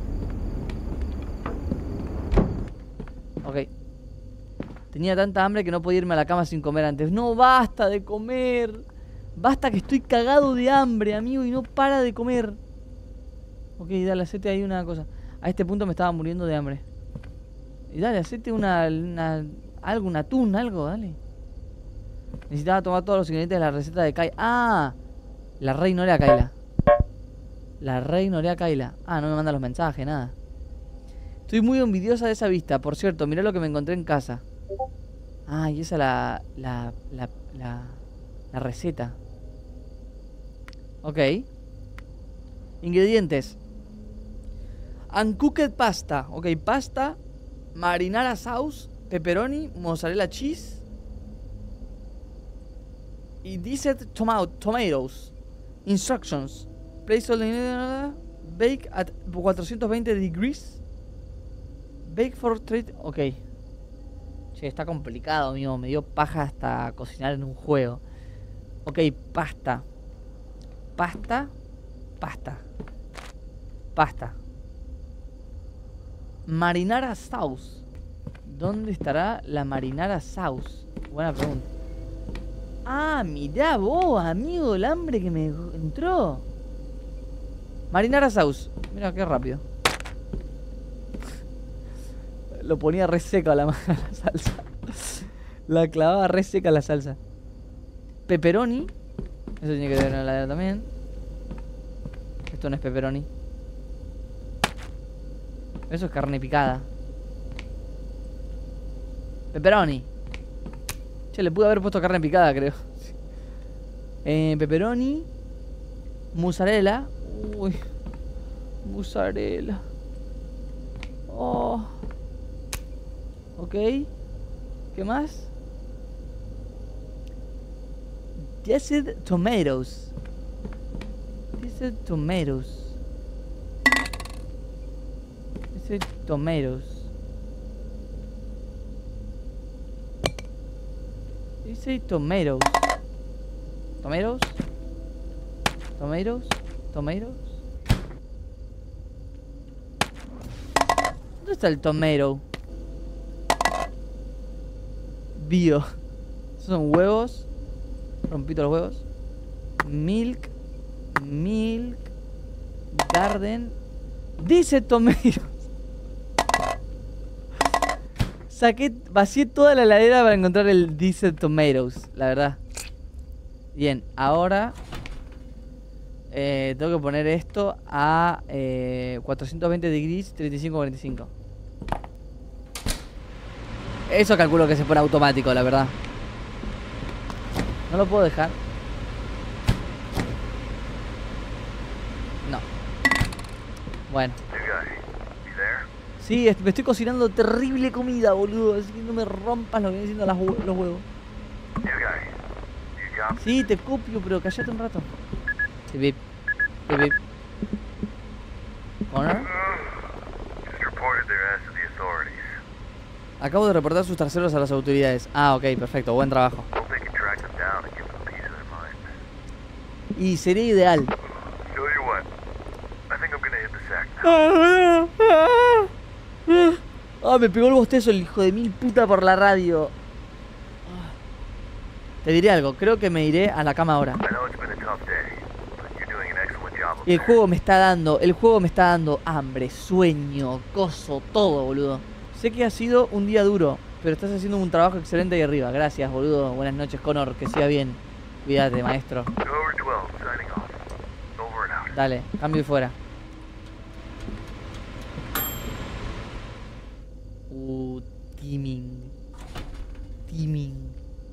Ok. Tenía tanta hambre que no podía irme a la cama sin comer antes. No, basta de comer. Basta que estoy cagado de hambre, amigo, y no para de comer. Ok, dale, hacete ahí una cosa. A este punto me estaba muriendo de hambre. Y dale, hacete un atún, algo, dale. Necesitaba tomar todos los ingredientes de la receta de Kai. ¡Ah! La Rey Norea Kaila. La Rey Norea Kaila. Ah, no me manda los mensajes, nada. Estoy muy envidiosa de esa vista. Por cierto, mirá lo que me encontré en casa. Ah, y esa la receta. Ok. Ingredientes. Uncooked pasta. Ok, pasta. Marinara sauce. Pepperoni. Mozzarella cheese. Y diced tomatoes. Instructions. Place all the... Bake at 420 degrees. Bake for 3... Ok. Che, está complicado, amigo. Me dio paja hasta cocinar en un juego. Ok, pasta. Pasta. Pasta. Pasta. Marinara sauce. ¿Dónde estará la marinara sauce? Buena pregunta. Ah, mirá vos, amigo, el hambre que me entró. Marinara sauce. Mira qué rápido. Lo ponía re seco a la salsa. La clavaba re seca la salsa. Pepperoni. Eso tiene que ver en la heladera también. Esto no es pepperoni. Eso es carne picada. Pepperoni. Che, le pude haber puesto carne picada, creo. Pepperoni. Mozzarella. Uy. Mozzarella. Oh. Ok. ¿Qué más? Diced tomatoes. Diced tomatoes. Dice tomatoes. Dice tomatoes. Tomatoes. Tomatoes. Tomatoes. ¿Dónde está el tomato? Bio. Esos son huevos. Rompito los huevos. Milk. Milk. Garden. Dice tomatoes. Vacié toda la heladera para encontrar el dice tomatoes, la verdad. Bien, ahora tengo que poner esto a 420 degrees, 35-45. Eso calculo que se pone automático, la verdad. No lo puedo dejar. No. Bueno. Sí, me estoy cocinando terrible comida, boludo. Así que no me rompas lo que vienen siendo los huevos. Sí, te copio, pero callate un rato. Bip, bip. Bip, bip. Connor. Acabo de reportar sus traseros a las autoridades. Ah, ok, perfecto, buen trabajo. Y sería ideal. Ah, me pegó el bostezo el hijo de mil puta por la radio. Te diré algo, creo que me iré a la cama ahora. Y el juego me está dando hambre, sueño, coso, todo, boludo. Sé que ha sido un día duro, pero estás haciendo un trabajo excelente ahí arriba. Gracias, boludo. Buenas noches, Connor, que siga bien. Cuídate, maestro. Dale, cambio y fuera. Teaming. Teaming.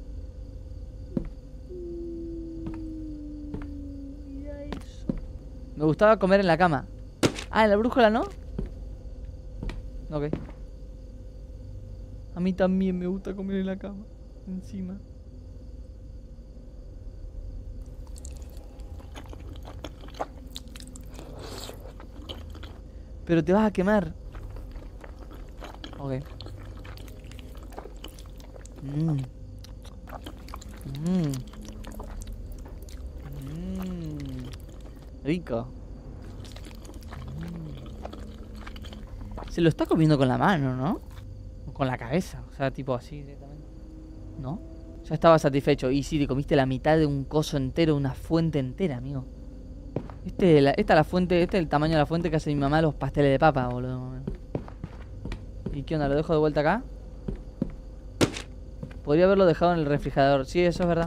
Mira eso. Me gustaba comer en la cama. Ah, en la brújula no. Ok. A mí también me gusta comer en la cama. Encima. Pero te vas a quemar. Ok. Rico. Se lo está comiendo con la mano, ¿no? O con la cabeza. O sea, tipo así directamente. ¿No? Ya estaba satisfecho. Y sí, te comiste la mitad de un coso entero, una fuente entera, amigo. Esta es la fuente, este es el tamaño de la fuente que hace mi mamá los pasteles de papa, boludo. ¿Y qué onda? ¿Lo dejo de vuelta acá? Podría haberlo dejado en el refrigerador. Sí, eso es verdad.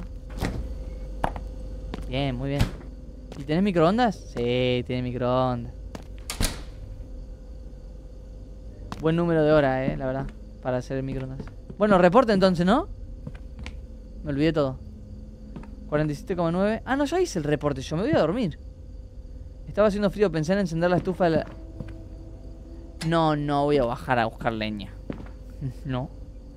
Bien, muy bien. ¿Y tenés microondas? Sí, tiene microondas. Buen número de horas, la verdad, para hacer el microondas. Bueno, reporte entonces, ¿no? Me olvidé todo. 47,9. Ah, no, ya hice el reporte. Yo me voy a dormir. Estaba haciendo frío. Pensé en encender la estufa de la... No, no voy a bajar a buscar leña. No.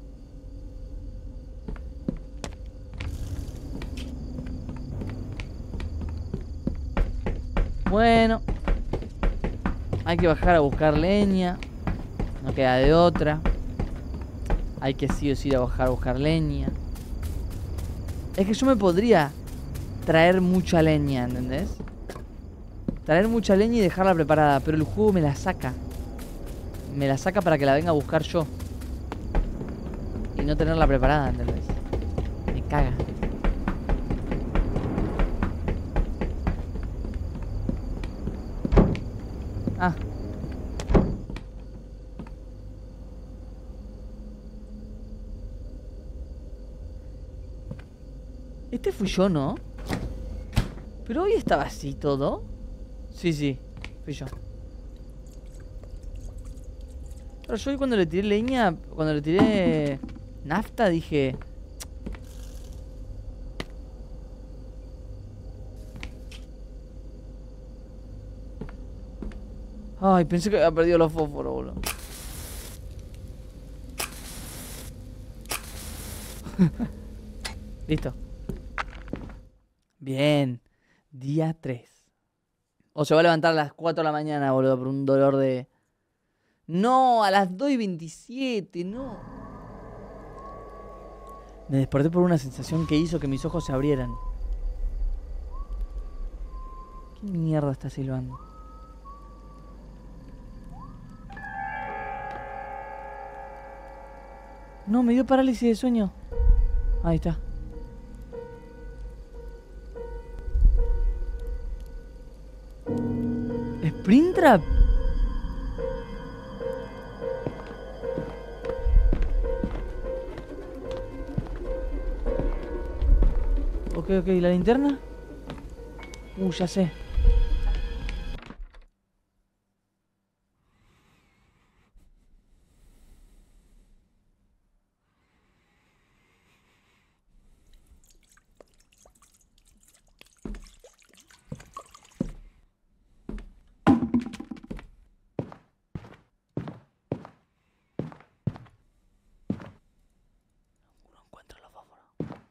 Bueno. Hay que bajar a buscar leña. No queda de otra. Hay que sí o sí ir a bajar a buscar leña. Es que yo me podría traer mucha leña, ¿entendés? Traer mucha leña y dejarla preparada. Pero el juego me la saca. Me la saca para que la venga a buscar yo. Y no tenerla preparada, ¿entendés? Me caga. Ah. Este fui yo, ¿no? Pero hoy estaba así todo. Sí, sí, fui yo. Pero yo hoy cuando le tiré leña, cuando le tiré nafta, dije... Ay, pensé que había perdido los fósforos, boludo. Listo. Bien. Día 3. O se va a levantar a las 4 de la mañana, boludo, por un dolor de No, a las 2:27, no. Me desperté por una sensación que hizo que mis ojos se abrieran. ¿Qué mierda está silbando? No, me dio parálisis de sueño. Ahí está. ¿Springtrap? Ok, ¿la linterna? Ya sé. No encuentro los fósforos.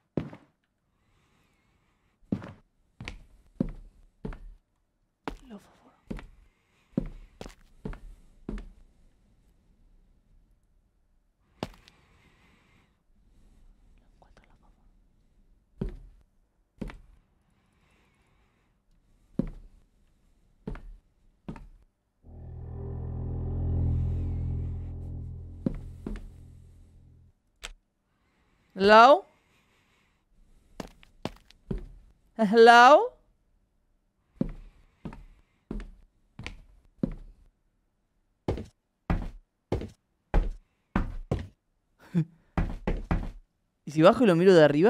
Los fósforos. No encuentro los fósforos. Hello? Hello? ¿Y si bajo y lo miro de arriba?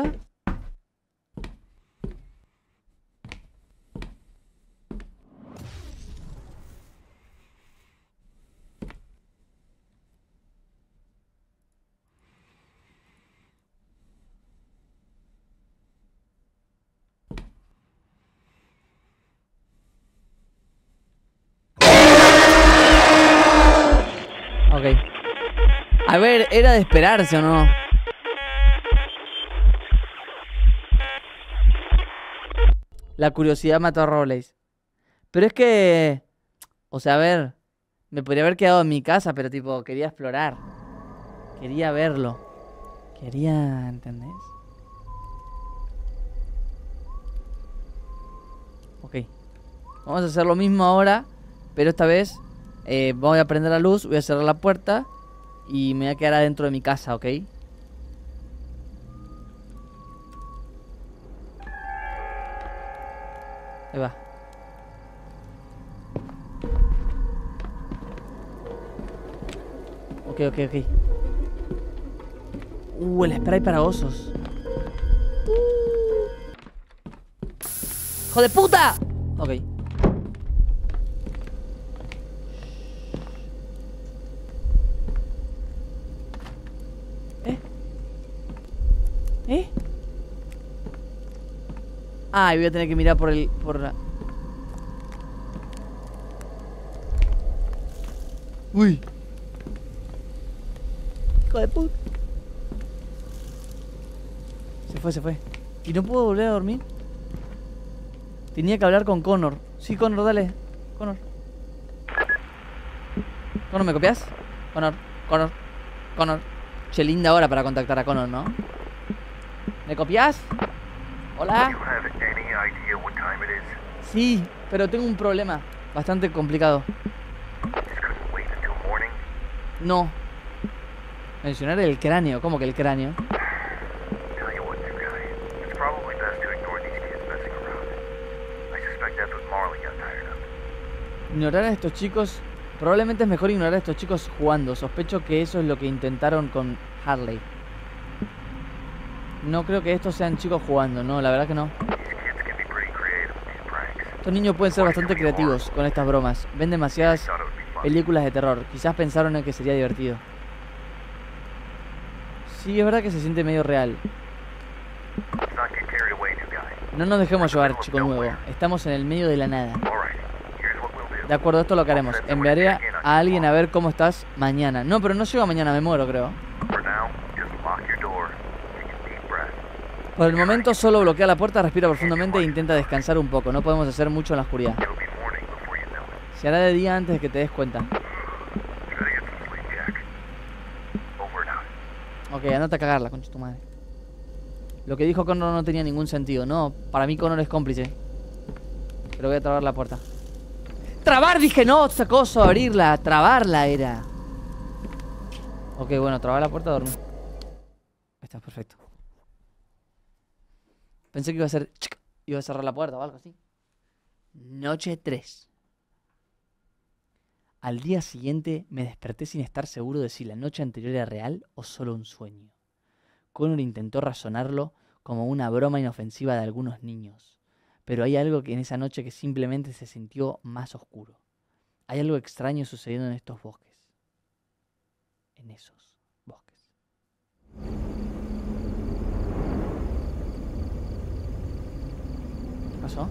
Ok. A ver, ¿era de esperarse o no? La curiosidad mató a Robles. Pero es que... O sea, a ver... Me podría haber quedado en mi casa, pero tipo, quería explorar. Quería verlo. Quería... ¿Entendés? Ok. Vamos a hacer lo mismo ahora. Pero esta vez... voy a prender la luz, voy a cerrar la puerta. Y me voy a quedar adentro de mi casa, ¿ok? Ahí va. Ok. El spray para osos. ¡Hijo de puta! Ok. Ah, y voy a tener que mirar por la... Uy. Hijo de puta. Se fue. ¿Y no puedo volver a dormir? Tenía que hablar con Connor. Sí, Connor, dale. Connor, ¿me copias? Connor. Che, linda hora para contactar a Connor, ¿no? ¿Me copias? Hola. Sí, pero tengo un problema bastante complicado. No. Mencionar el cráneo. ¿Cómo que el cráneo? Ignorar a estos chicos. Probablemente es mejor ignorar a estos chicos jugando. Sospecho que eso es lo que intentaron con Harley. No creo que estos sean chicos jugando. No, la verdad que no. Estos niños pueden ser bastante creativos con estas bromas. Ven demasiadas películas de terror. Quizás pensaron en que sería divertido. Sí, es verdad que se siente medio real. No nos dejemos llevar, chico nuevo. Estamos en el medio de la nada. De acuerdo, esto es lo que haremos. Enviaré a alguien a ver cómo estás mañana. No, pero no llego mañana, me muero, creo. Por el momento solo bloquea la puerta, respira profundamente e intenta descansar un poco. No podemos hacer mucho en la oscuridad. Se hará de día antes de que te des cuenta. andate a cagarla, concha tu madre. Lo que dijo Connor no tenía ningún sentido. No, para mí Connor es cómplice. Pero voy a trabar la puerta. ¡Trabar! Dije, no, esa cosa, abrirla. Trabarla era. Ok, bueno, trabar la puerta, dormí. Está perfecto. Pensé que iba a ser... Iba a cerrar la puerta o algo así. Noche 3. Al día siguiente me desperté sin estar seguro de si la noche anterior era real o solo un sueño. Connor intentó razonarlo como una broma inofensiva de algunos niños. Pero hay algo que en esa noche que simplemente se sintió más oscuro. Hay algo extraño sucediendo en estos bosques. En esos bosques. ¿Qué pasó?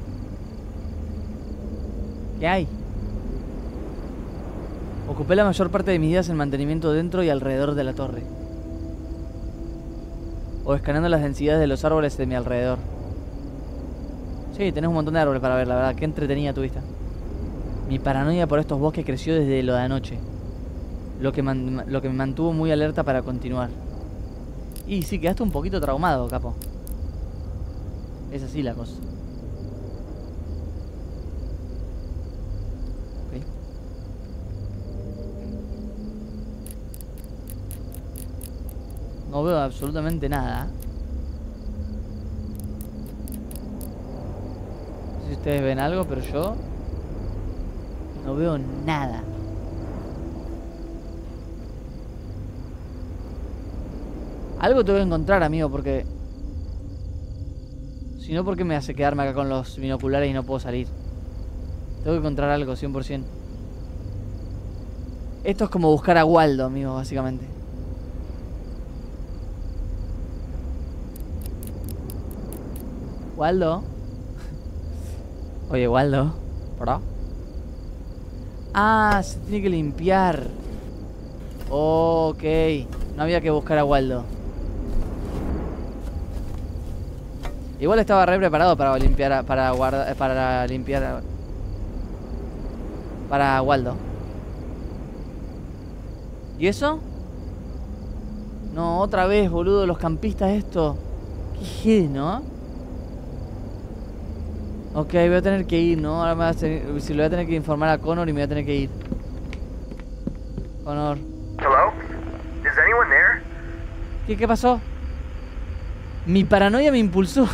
¿Qué hay? Ocupé la mayor parte de mis días en mantenimiento dentro y alrededor de la torre. O escaneando las densidades de los árboles de mi alrededor. Sí, tenés un montón de árboles para ver, la verdad. Qué entretenida tu vista. Mi paranoia por estos bosques creció desde lo de anoche. Lo que me mantuvo muy alerta para continuar. Y sí, quedaste un poquito traumado, capo. Es así la cosa. Ok. No veo absolutamente nada. No sé si ustedes ven algo, pero yo no veo nada. Algo tengo que encontrar, amigo, porque... Si no, ¿por qué me hace quedarme acá con los binoculares y no puedo salir? Tengo que encontrar algo, 100%. Esto es como buscar a Waldo, amigo, básicamente. Waldo. Oye, Waldo. ¿Para? Ah, se tiene que limpiar. Ok. No había que buscar a Waldo. Igual estaba re preparado para limpiar, para guardar, para limpiar, para Waldo. ¿Y eso? No, otra vez, boludo, los campistas esto. Qué jede, ¿no? Ok, voy a tener que ir, ¿no? Ahora me voy a tener, si le voy a tener que informar a Connor y me voy a tener que ir. Connor. Hello? Is anyone there? ¿Qué pasó? Mi paranoia me impulsó.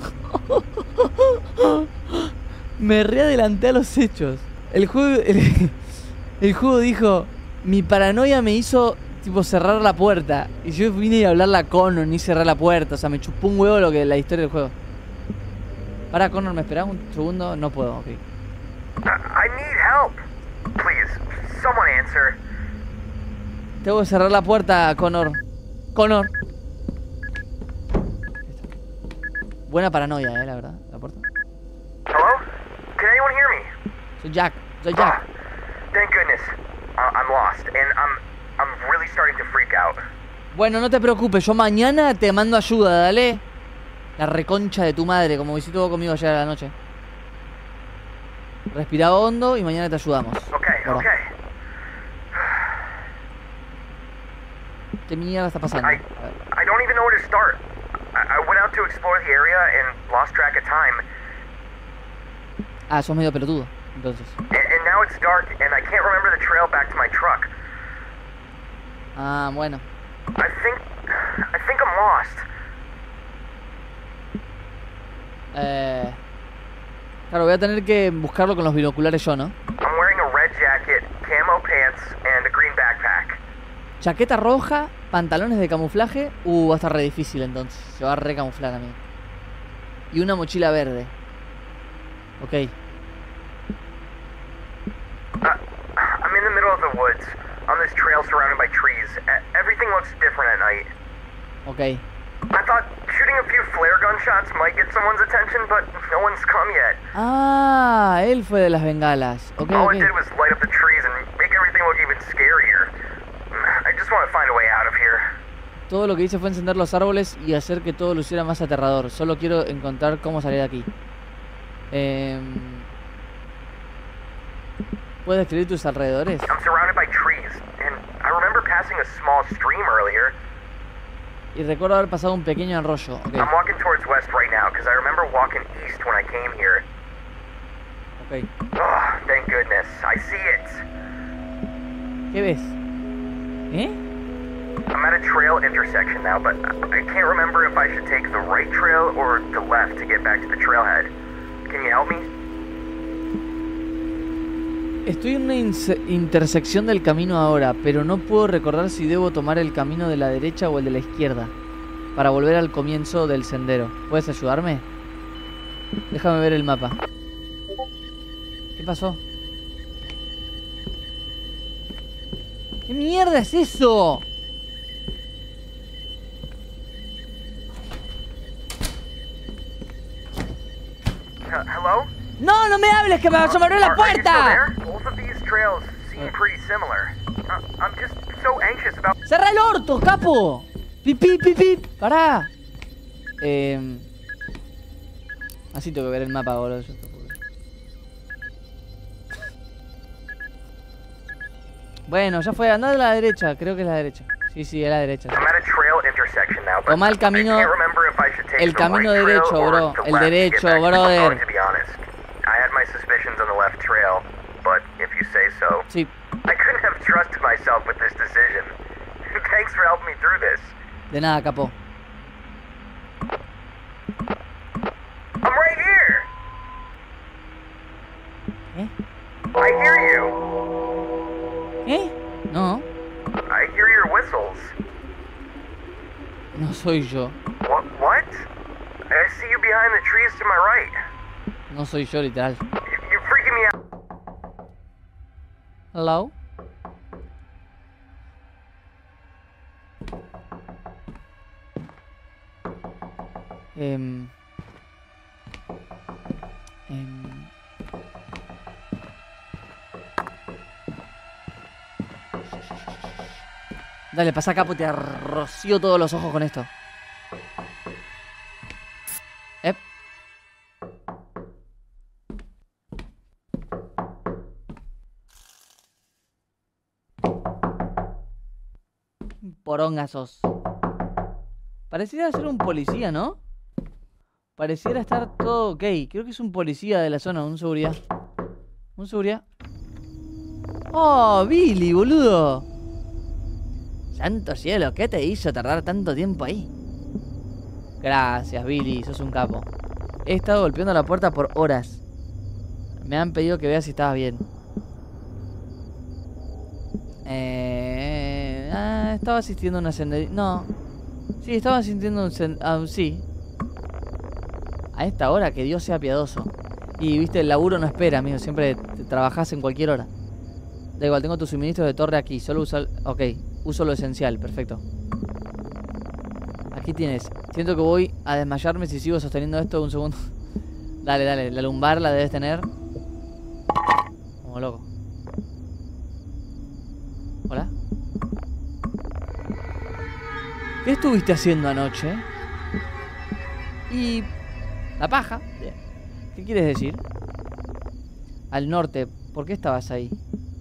Me readelanté a los hechos. El juego dijo: mi paranoia me hizo tipo cerrar la puerta. Y yo vine a hablarle a Connor, ni cerrar la puerta. O sea, me chupó un huevo lo que la historia del juego. Para, Connor, ¿me esperás un segundo? No puedo, ok. I need help. Please, someone answer. Tengo que cerrar la puerta, Connor. Connor. Buena paranoia, la verdad, la puerta. Hello? Can anyone hear me? Soy Jack, soy Jack. Thank goodness. I'm lost, and I'm really starting to freak out. Bueno, no te preocupes, yo mañana te mando ayuda, dale. La reconcha de tu madre, como visitó conmigo ayer a la noche. Respira hondo y mañana te ayudamos. Okay. ¿Qué mierda está pasando? I don't even know where to start. I went out to explore the area and lost track of time. Ah, sos medio pelotudo, entonces. And now it's dark and I can't remember the trail back to my truck. Ah, bueno. I think I'm lost. Claro, voy a tener que buscarlo con los binoculares yo, ¿no? I'm wearing a red jacket, camo pants, and a green backpack. Chaqueta roja, pantalones de camuflaje. Va a estar re difícil entonces. Se va a recamuflar a mí. Y una mochila verde. Ok. I'm in the middle of the woods, on this trail surrounded by trees. Everything looks different at night. Ok. I thought shooting a few flare gun shots might get someone's attention, but no one's come yet. Ah, él fue de las bengalas. Ok, All ok. it did was light up the trees and make everything look even scarier. I just want to find a way out of here. Todo lo que hice fue encender los árboles y hacer que todo luciera más aterrador. Solo quiero encontrar cómo salir de aquí. ¿Puedes describir tus alrededores? I'm surrounded by trees, and I remember passing a small stream earlier. Y recuerdo haber pasado un pequeño arroyo. Ok. I'm walking towards west right now because I remember walking east when I came here. Ok. Oh, thank goodness. I see it. ¿Qué ves? ¿Eh? I'm at a trail intersection now, but I can't remember if I should take the right trail or the left to get back to the trailhead. Can you help me? Estoy en una intersección del camino ahora, pero no puedo recordar si debo tomar el camino de la derecha o el de la izquierda para volver al comienzo del sendero. ¿Puedes ayudarme? Déjame ver el mapa. ¿Qué pasó? ¿Qué mierda es eso? Hello? ¡No, no me hables, que se me abrió la Are you still puerta! there? Both of these trails seem pretty similar. I'm just so anxious about. ¡Cerra el orto, capo! ¡Pip, pip, pip, pip! ¡Pará! Así tengo que ver el mapa, boludo. Bueno, ya fue. Andá de la derecha. Creo que es la derecha. Sí, sí, es la derecha. I'm at a trail intersection now, but Toma el camino. I can't remember if I should take El the camino right derecho, trail or bro. the El left to derecho, get back to the brother. phone, to be honest. I had my suspicions on the left trail, but if you say so. Sí. I couldn't have trusted myself with this decision. Thanks for helping me through this. De nada, capo. I'm right here. ¿Eh? I hear you. ¿Eh? No. I hear your whistles. No soy yo. What? I see you behind the trees to my right. No soy yo, literal. You're freaking me out. Hello. Em, Dale, pasa capo, te roció todos los ojos con esto. Poronga sos. Pareciera ser un policía, ¿no? Pareciera estar todo ok. Creo que es un policía de la zona, un seguridad. Un seguridad. ¡Oh, Billy, boludo! Santo cielo, ¿qué te hizo tardar tanto tiempo ahí? Gracias, Billy, sos un capo. He estado golpeando la puerta por horas. Me han pedido que vea si estabas bien. Estaba asistiendo a una sendería. No. Sí, estaba asistiendo a un sí. A esta hora, que Dios sea piadoso. Y viste, el laburo no espera, amigo. Siempre trabajás en cualquier hora. Da igual, tengo tu suministro de torre aquí. Solo usa. Ok, uso lo esencial, perfecto. Aquí tienes. Siento que voy a desmayarme si sigo sosteniendo esto un segundo. Dale, dale, la lumbar la debes tener. Como loco. Hola. ¿Qué estuviste haciendo anoche? Y... la paja. ¿Qué quieres decir? Al norte. ¿Por qué estabas ahí?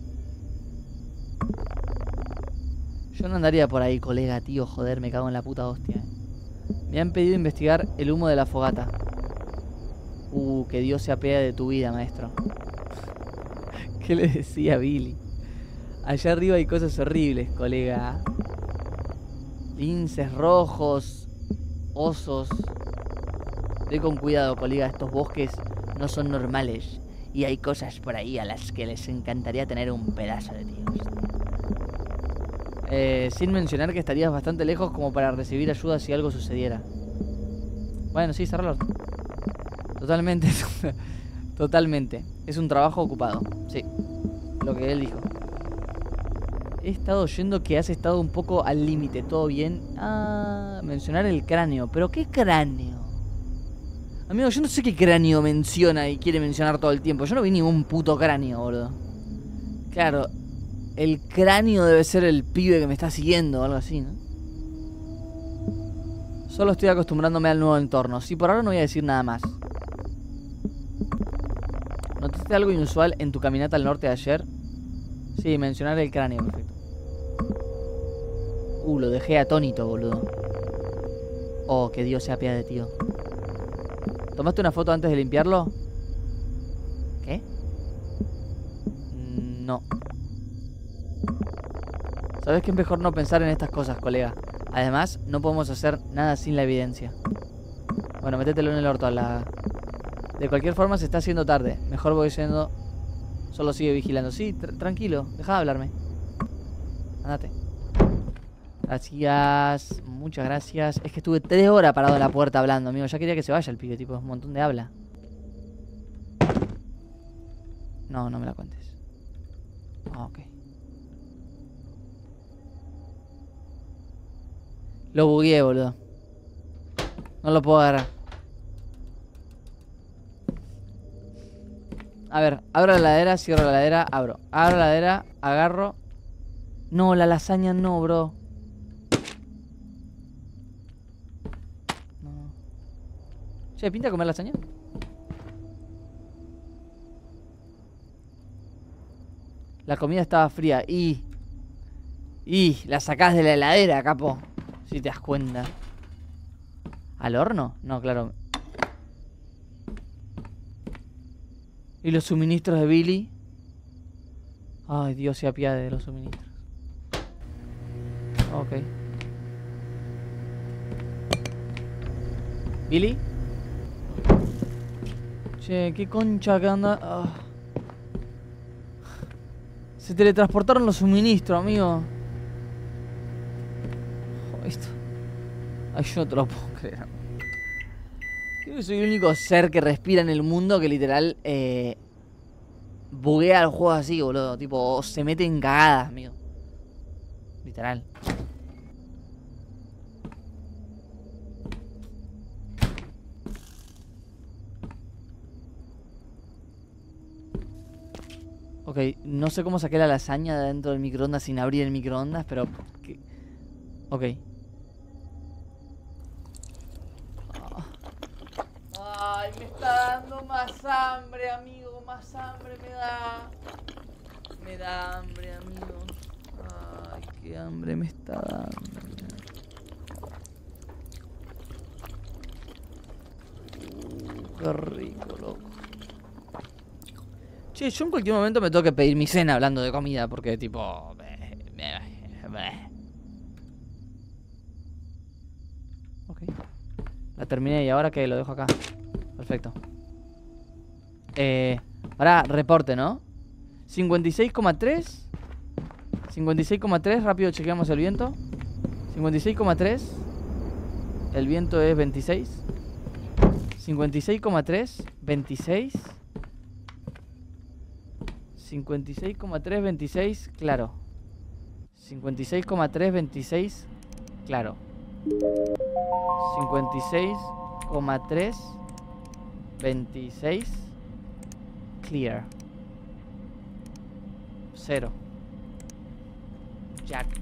Yo no andaría por ahí, colega, tío. Joder, me cago en la puta hostia. Me han pedido investigar el humo de la fogata. Que Dios se apea de tu vida, maestro. ¿Qué le decía Billy? Allá arriba hay cosas horribles, colega. Linces rojos, osos. Ve con cuidado, colega, estos bosques no son normales. Y hay cosas por ahí a las que les encantaría tener un pedazo de tío. Sin mencionar que estarías bastante lejos como para recibir ayuda si algo sucediera. Bueno, sí, cerralo. Totalmente. Totalmente. Es un trabajo ocupado. Sí, lo que él dijo. He estado oyendo que has estado un poco al límite. ¿Todo bien? Ah, mencionar el cráneo. ¿Pero qué cráneo? Amigo, yo no sé qué cráneo menciona y quiere mencionar todo el tiempo. Yo no vi ningún puto cráneo, boludo. Claro, el cráneo debe ser el pibe que me está siguiendo o algo así, ¿no? Solo estoy acostumbrándome al nuevo entorno. Sí, por ahora no voy a decir nada más. ¿Notaste algo inusual en tu caminata al norte de ayer? Sí, mencionar el cráneo, perfecto. Lo dejé atónito, boludo. Oh, que Dios se apiade, tío. ¿Tomaste una foto antes de limpiarlo? ¿Qué? No. Sabes que es mejor no pensar en estas cosas, colega. Además, no podemos hacer nada sin la evidencia. Bueno, métetelo en el orto a la... De cualquier forma se está haciendo tarde. Mejor voy siendo... Solo sigue vigilando. Sí, tranquilo, deja de hablarme. Andate. Gracias, muchas gracias. Es que estuve 3 horas parado en la puerta hablando, amigo. Ya quería que se vaya el pibe, tipo, es un montón de habla. No, no me la cuentes. Ah, ok. Lo bugueé, boludo. No lo puedo agarrar. A ver, abro la heladera, cierro la heladera, abro. Abro la heladera, agarro. No, la lasaña no, bro. No. Che, ¿pinta comer lasaña? La comida estaba fría y la sacás de la heladera, capo. Si te das cuenta. ¿Al horno? No, claro. ¿Y los suministros de Billy? Ay, Dios se apiade de los suministros. Ok. ¿Billy? Che, qué concha que anda. Se teletransportaron los suministros, amigo. Esto. Ay, yo no te lo puedo creer. Creo que soy el único ser que respira en el mundo que literal buguea los juegos así, boludo. Tipo, se mete en cagadas, amigo. Literal. Ok, no sé cómo saqué la lasaña de dentro del microondas sin abrir el microondas, pero... Ok. Ay, me está dando más hambre, amigo. Más hambre me da. Me da hambre, amigo. Ay, qué hambre me está dando. Qué rico, loco. Che, yo en cualquier momento me tengo que pedir mi cena hablando de comida, porque tipo... Ok. La terminé y ahora que lo dejo acá. Perfecto. Ahora, reporte, ¿no? 56,3. 56,3, rápido chequeamos el viento. 56,3. El viento es 26. 56,3, 26. 56,3, 26, claro. 56,3, 26, claro. 56,3, 26, clear. 0. Jack.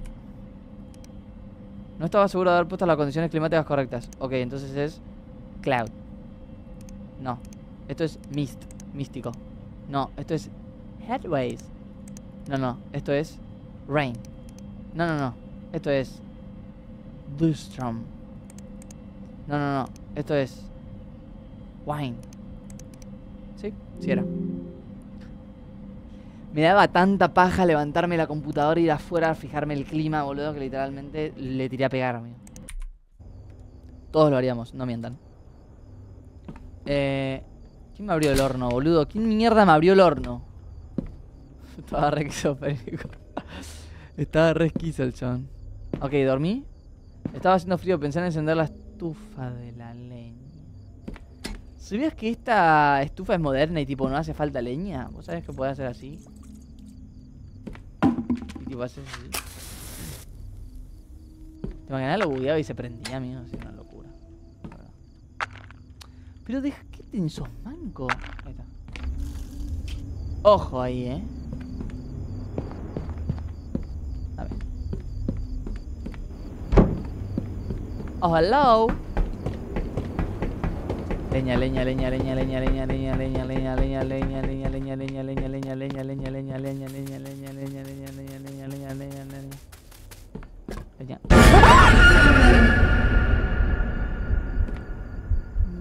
No estaba seguro de haber puesto las condiciones climáticas correctas. Ok, entonces es cloud. No, esto es mist, místico. No, esto es headways. No, esto es rain. No, esto es Bustrom. No, esto es wine. Sí era. Me daba tanta paja levantarme la computadora y ir afuera a fijarme el clima, boludo, que literalmente le tiré a pegar, amigo. Todos lo haríamos, no mientan. ¿Quién me abrió el horno, boludo? ¿Quién mierda me abrió el horno? Estaba re esquizofrénico. Estaba re esquizo el chabón. Ok, dormí. Estaba haciendo frío, pensé en encender la estufa de la leña. ¿Sabías que esta estufa es moderna y tipo no hace falta leña? ¿Vos sabés que puede hacer así? Y tipo hace así. ¿Te imaginas? Lo bugueaba y se prendía, amigo. Es una locura. Pero deja que te sos manco. Ahí está. Ojo ahí, A ver. Oh, hello. Leña.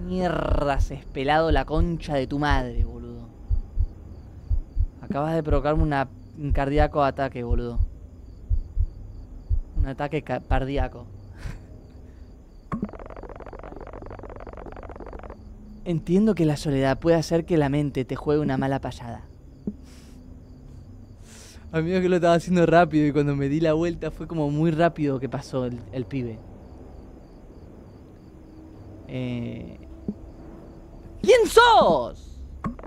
Mierda, has pelado la concha de tu madre, boludo. Acabas de provocarme un cardíaco ataque, boludo. Un ataque cardíaco. Entiendo que la soledad puede hacer que la mente te juegue una mala pasada. Amigo, que lo estaba haciendo rápido y cuando me di la vuelta fue como muy rápido que pasó el pibe. ¿Quién sos?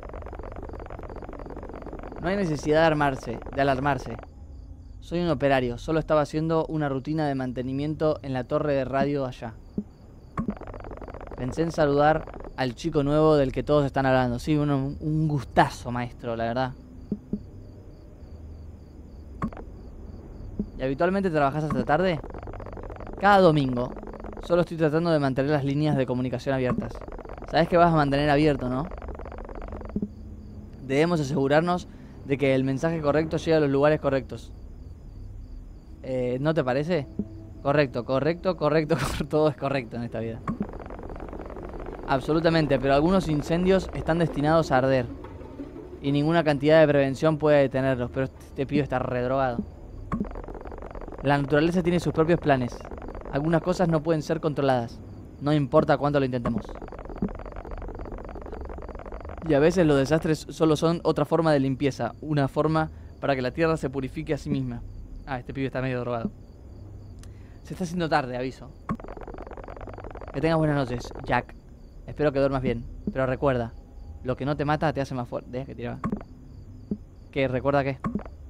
No hay necesidad de alarmarse. Soy un operario, solo estaba haciendo una rutina de mantenimiento en la torre de radio allá. Pensé en saludar al chico nuevo del que todos están hablando. Sí, un gustazo, maestro, la verdad. ¿Y habitualmente trabajas hasta tarde? Cada domingo. Solo estoy tratando de mantener las líneas de comunicación abiertas. Sabes que vas a mantener abierto, ¿no? Debemos asegurarnos de que el mensaje correcto llegue a los lugares correctos. ¿No te parece? Correcto. Todo es correcto en esta vida. Absolutamente, pero algunos incendios están destinados a arder. Y ninguna cantidad de prevención puede detenerlos. Pero este pibe está redrogado. La naturaleza tiene sus propios planes. Algunas cosas no pueden ser controladas. No importa cuánto lo intentemos. Y a veces los desastres solo son otra forma de limpieza. Una forma para que la tierra se purifique a sí misma. Ah, este pibe está medio drogado. Se está haciendo tarde, aviso. Que tengas buenas noches, Jack. Espero que duermas bien. Pero recuerda, lo que no te mata te hace más fuerte. Deja que tiraba. ¿Qué? ¿Recuerda qué?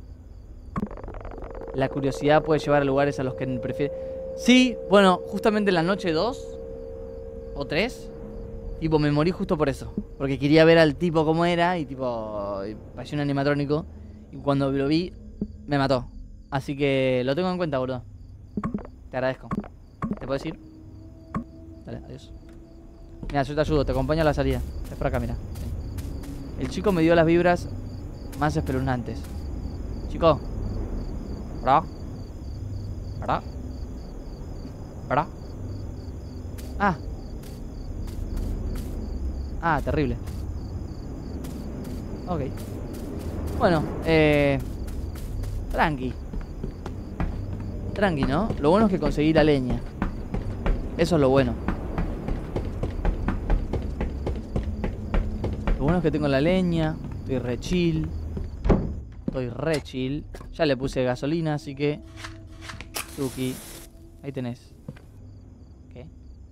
La curiosidad puede llevar a lugares a los que prefiere. Sí, bueno, justamente en la noche 2 o 3, tipo, me morí justo por eso. Porque quería ver al tipo cómo era y tipo, parecía un animatrónico. Y cuando lo vi, me mató. Así que lo tengo en cuenta, boludo. Te agradezco. ¿Te puedes ir? Dale, adiós. Mira, yo te ayudo, te acompaño a la salida. Es por acá, mira. El chico me dio las vibras más espeluznantes. Chico. ¿Verdad? ¿Verdad? ¿Verdad? Ah. Ah, terrible. Ok. Bueno, tranqui. Tranqui, ¿no? Lo bueno es que conseguí la leña. Eso es lo bueno. Lo bueno es que tengo la leña. Estoy re chill. Ya le puse gasolina, así que... Tuki. Ahí tenés. ¿Qué?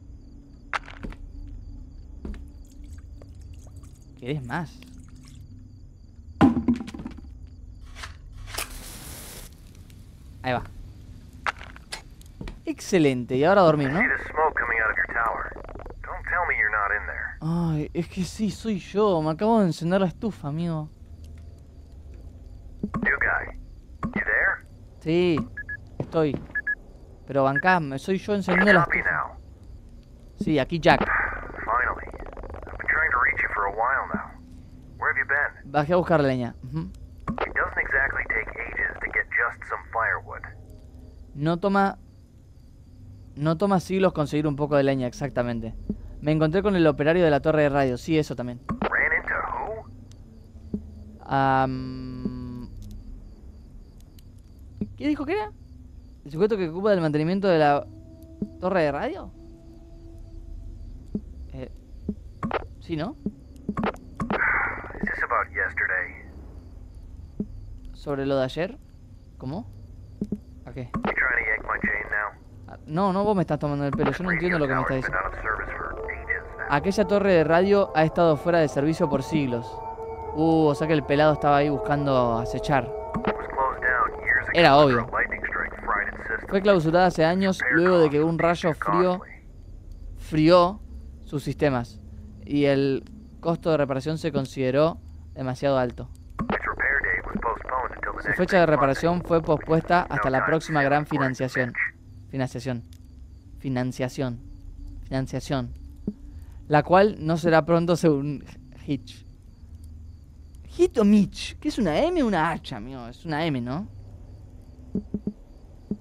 ¿Querés más? Ahí va. Excelente, y ahora a dormir, ¿no? Ay, es que sí, soy yo. Me acabo de encender la estufa, amigo. Sí, estoy. Pero bancá, soy yo encendiendo la estufa. Sí, aquí Jack. Bajé a buscar leña. No toma siglos conseguir un poco de leña, exactamente. Me encontré con el operario de la torre de radio. Sí, eso también. ¿Qué dijo que era? ¿El sujeto que ocupa del mantenimiento de la torre de radio? Sí, ¿no? ¿Sobre lo de ayer? ¿Cómo? ¿A qué? No, vos me estás tomando el pelo. Yo no entiendo lo que me estás diciendo. Aquella torre de radio ha estado fuera de servicio por siglos. O sea que el pelado estaba ahí buscando acechar. Era obvio. Fue clausurada hace años luego de que un rayo frió sus sistemas. Y el costo de reparación se consideró demasiado alto. Su fecha de reparación fue pospuesta hasta la próxima gran financiación. La cual no será pronto según Hitch. ¿Hit o Mitch? ¿Qué es una M o una H, amigo? Es una M, ¿no?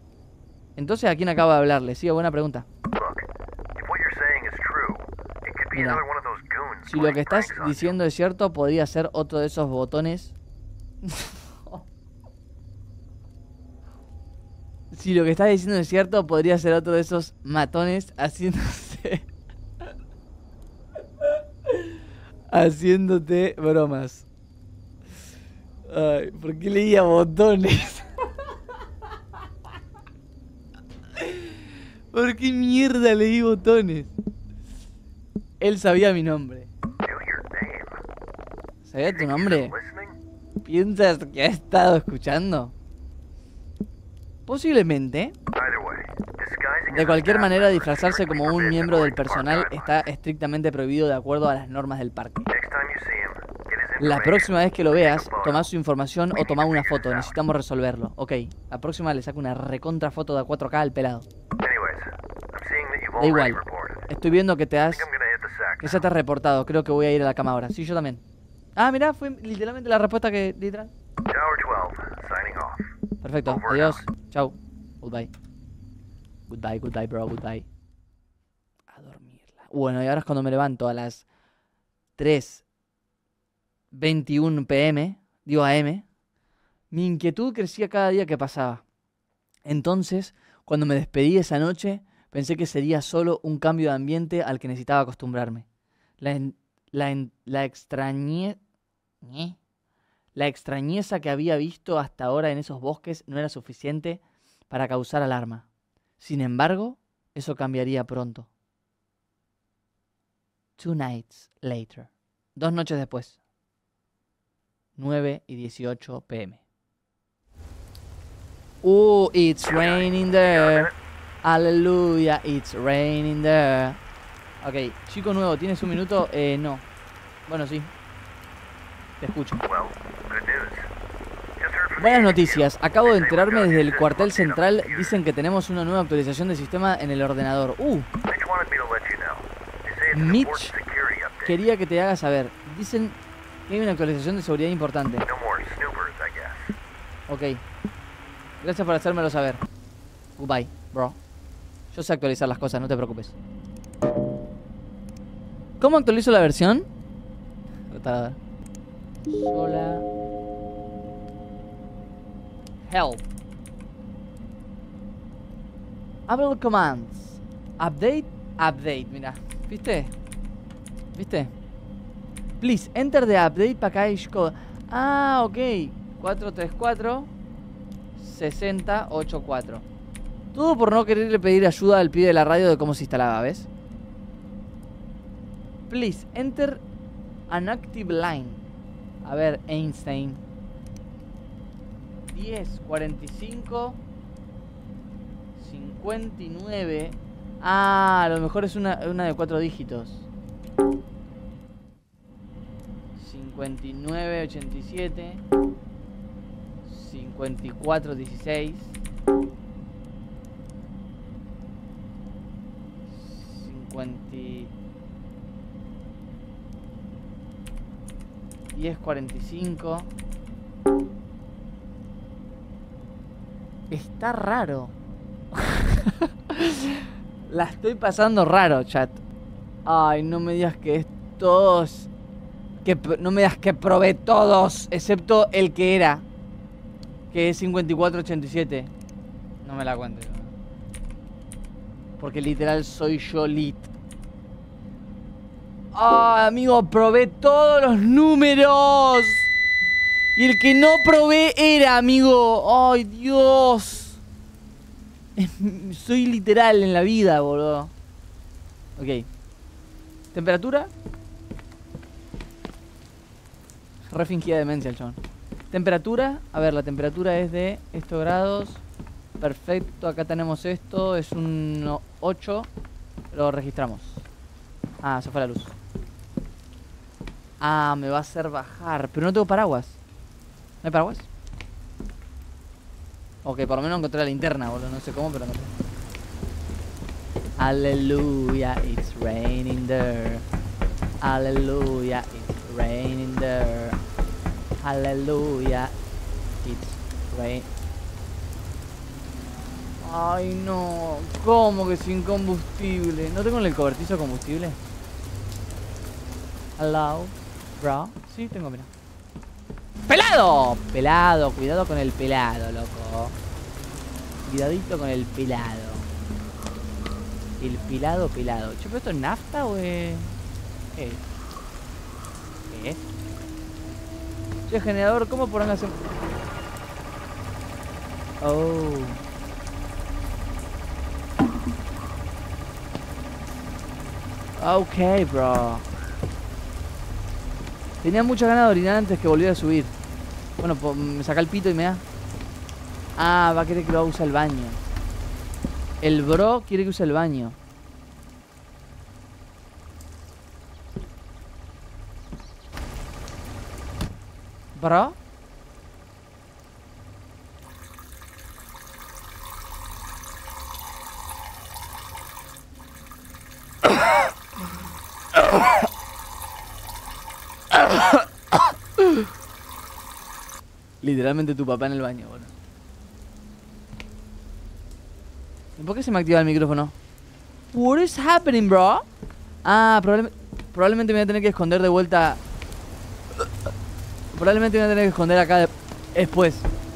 Entonces, ¿a quién acabo de hablarle? Sí, buena pregunta. be Mira, another one of those goons si lo playing que estás pranks on you. diciendo es cierto, podría ser otro de esos botones. Si lo que estás diciendo es cierto, podría ser otro de esos matones haciéndose... haciéndote bromas. Ay, ¿por qué leía botones? ¿Por qué mierda leí botones? Él sabía mi nombre. Knew your name. ¿Sabía tu Think nombre? you've been listening? ¿Piensas que ha estado escuchando? Posiblemente. Either way, disguising De as a cualquier staff manera, member disfrazarse strictly como un forbidden miembro del according to park personal guidelines. está estrictamente prohibido de acuerdo a las normas del parque. Next time you see him, get his La information. próxima vez que lo Take a veas, photo. toma su información o toma una foto. Figure this out. Necesitamos resolverlo. Ok, la próxima le saco una recontra foto de 4K al pelado. Anyways, I'm seeing that you've Da already igual. reported. Estoy viendo que te I has... think I'm gonna hit the sack que ya te has reportado. Creo que voy a ir a la cama ahora. Sí, yo también. Ah, mirá, fue literalmente la respuesta que... literal. now. Tower 12, signing off. Perfecto, Over and adiós. out. Chau. Goodbye. Goodbye, goodbye, bro, goodbye. A dormirla. Bueno, y ahora es cuando me levanto a las 3:21 PM, digo AM. Mi inquietud crecía cada día que pasaba. Entonces, cuando me despedí esa noche, pensé que sería solo un cambio de ambiente al que necesitaba acostumbrarme. La extrañeza que había visto hasta ahora en esos bosques no era suficiente para causar alarma. Sin embargo, eso cambiaría pronto. 2 nights later. 2 noches después. 9:18 PM. It's raining there. Aleluya, it's raining there. Ok, chico nuevo, ¿tienes un minuto? No. Bueno, sí. Te escucho. Well, good news. Just heard from Buenas the noticias. Acabo de enterarme desde el cuartel system central. update. Dicen que tenemos una nueva actualización del sistema en el ordenador. Mitch wanted me to let you know. They say it's an Mitch important security update. Quería que te haga saber. Dicen que hay una actualización de seguridad importante. No more snoopers, I guess. Ok. Gracias por hacérmelo saber. Goodbye, bro. Yo sé actualizar las cosas, no te preocupes. ¿Cómo actualizo la versión? Retardada. Sola. Help. Able commands. Update. Update, mira. ¿Viste? ¿Viste? Please enter the update package code. Ah, ok. 434 6084. Todo por no quererle pedir ayuda al pibe de la radio de cómo se instalaba, ¿ves? Please enter an active line. A ver, Einstein. 10, 45, 59. Ah, a lo mejor es una de 4 dígitos. 59, 87. 54, 16. 10, 45. Está raro. La estoy pasando raro, chat. Ay, no me digas que es todos. No me digas que probé todos, excepto el que era. Que es 5487. No me la cuento. Porque literal soy yo lit. Ah, amigo, probé todos los números. Y el que no probé era, amigo. Ay, Dios. Soy literal en la vida, boludo. Ok. Temperatura. Refingida demencia el chabón. Temperatura. A ver, la temperatura es de estos grados. Perfecto, acá tenemos esto. Es un 8. Lo registramos. Ah, se fue la luz. Ah, me va a hacer bajar. Pero no tengo paraguas. ¿No hay paraguas? Ok, por lo menos encontré la linterna, boludo. No sé cómo, pero encontré. Hallelujah, it's raining there. Hallelujah, it's raining there. Hallelujah, it's rain. Ay, no. ¿Cómo que sin combustible? ¿No tengo el cobertizo de combustible? Hello, bro. Sí, tengo, mira. ¡Pelado! Pelado, cuidado con el pelado, loco. Cuidadito con el pelado. El pelado, pelado. Che, ¿pero esto es nafta o es...? ¿Qué es? ¿Qué es? Che, generador, ¿cómo podrán hacer...? Oh... Ok, bro. Tenía muchas ganas de orinar antes que volviera a subir. Bueno, pues me saca el pito y me da. Ah, va a querer que lo use el baño. El bro quiere que use el baño. ¿Bro? Literalmente tu papá en el baño, bueno. ¿Y por qué se me activa el micrófono? What is happening, bro? Ah, probablemente me voy a tener que esconder de vuelta. Probablemente me voy a tener que esconder acá después.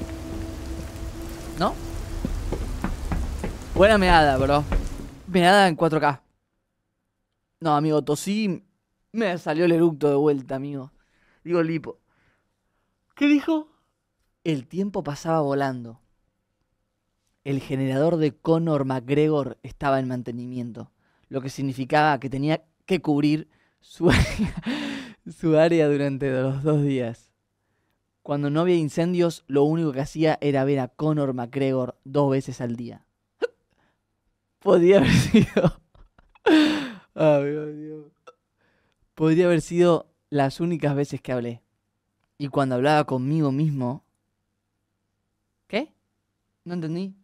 ¿No? Buena meada, bro. Meada en 4K. No, amigo, tosí. Me salió el eructo de vuelta, amigo. Digo, lipo. ¿Qué dijo? El tiempo pasaba volando. El generador de Conor McGregor estaba en mantenimiento, lo que significaba que tenía que cubrir su área durante los 2 días. Cuando no había incendios, lo único que hacía era ver a Conor McGregor 2 veces al día. Podría haber sido... Ay, Dios. Podría haber sido las únicas veces que hablé. Y cuando hablaba conmigo mismo... ¿Qué? No entendí.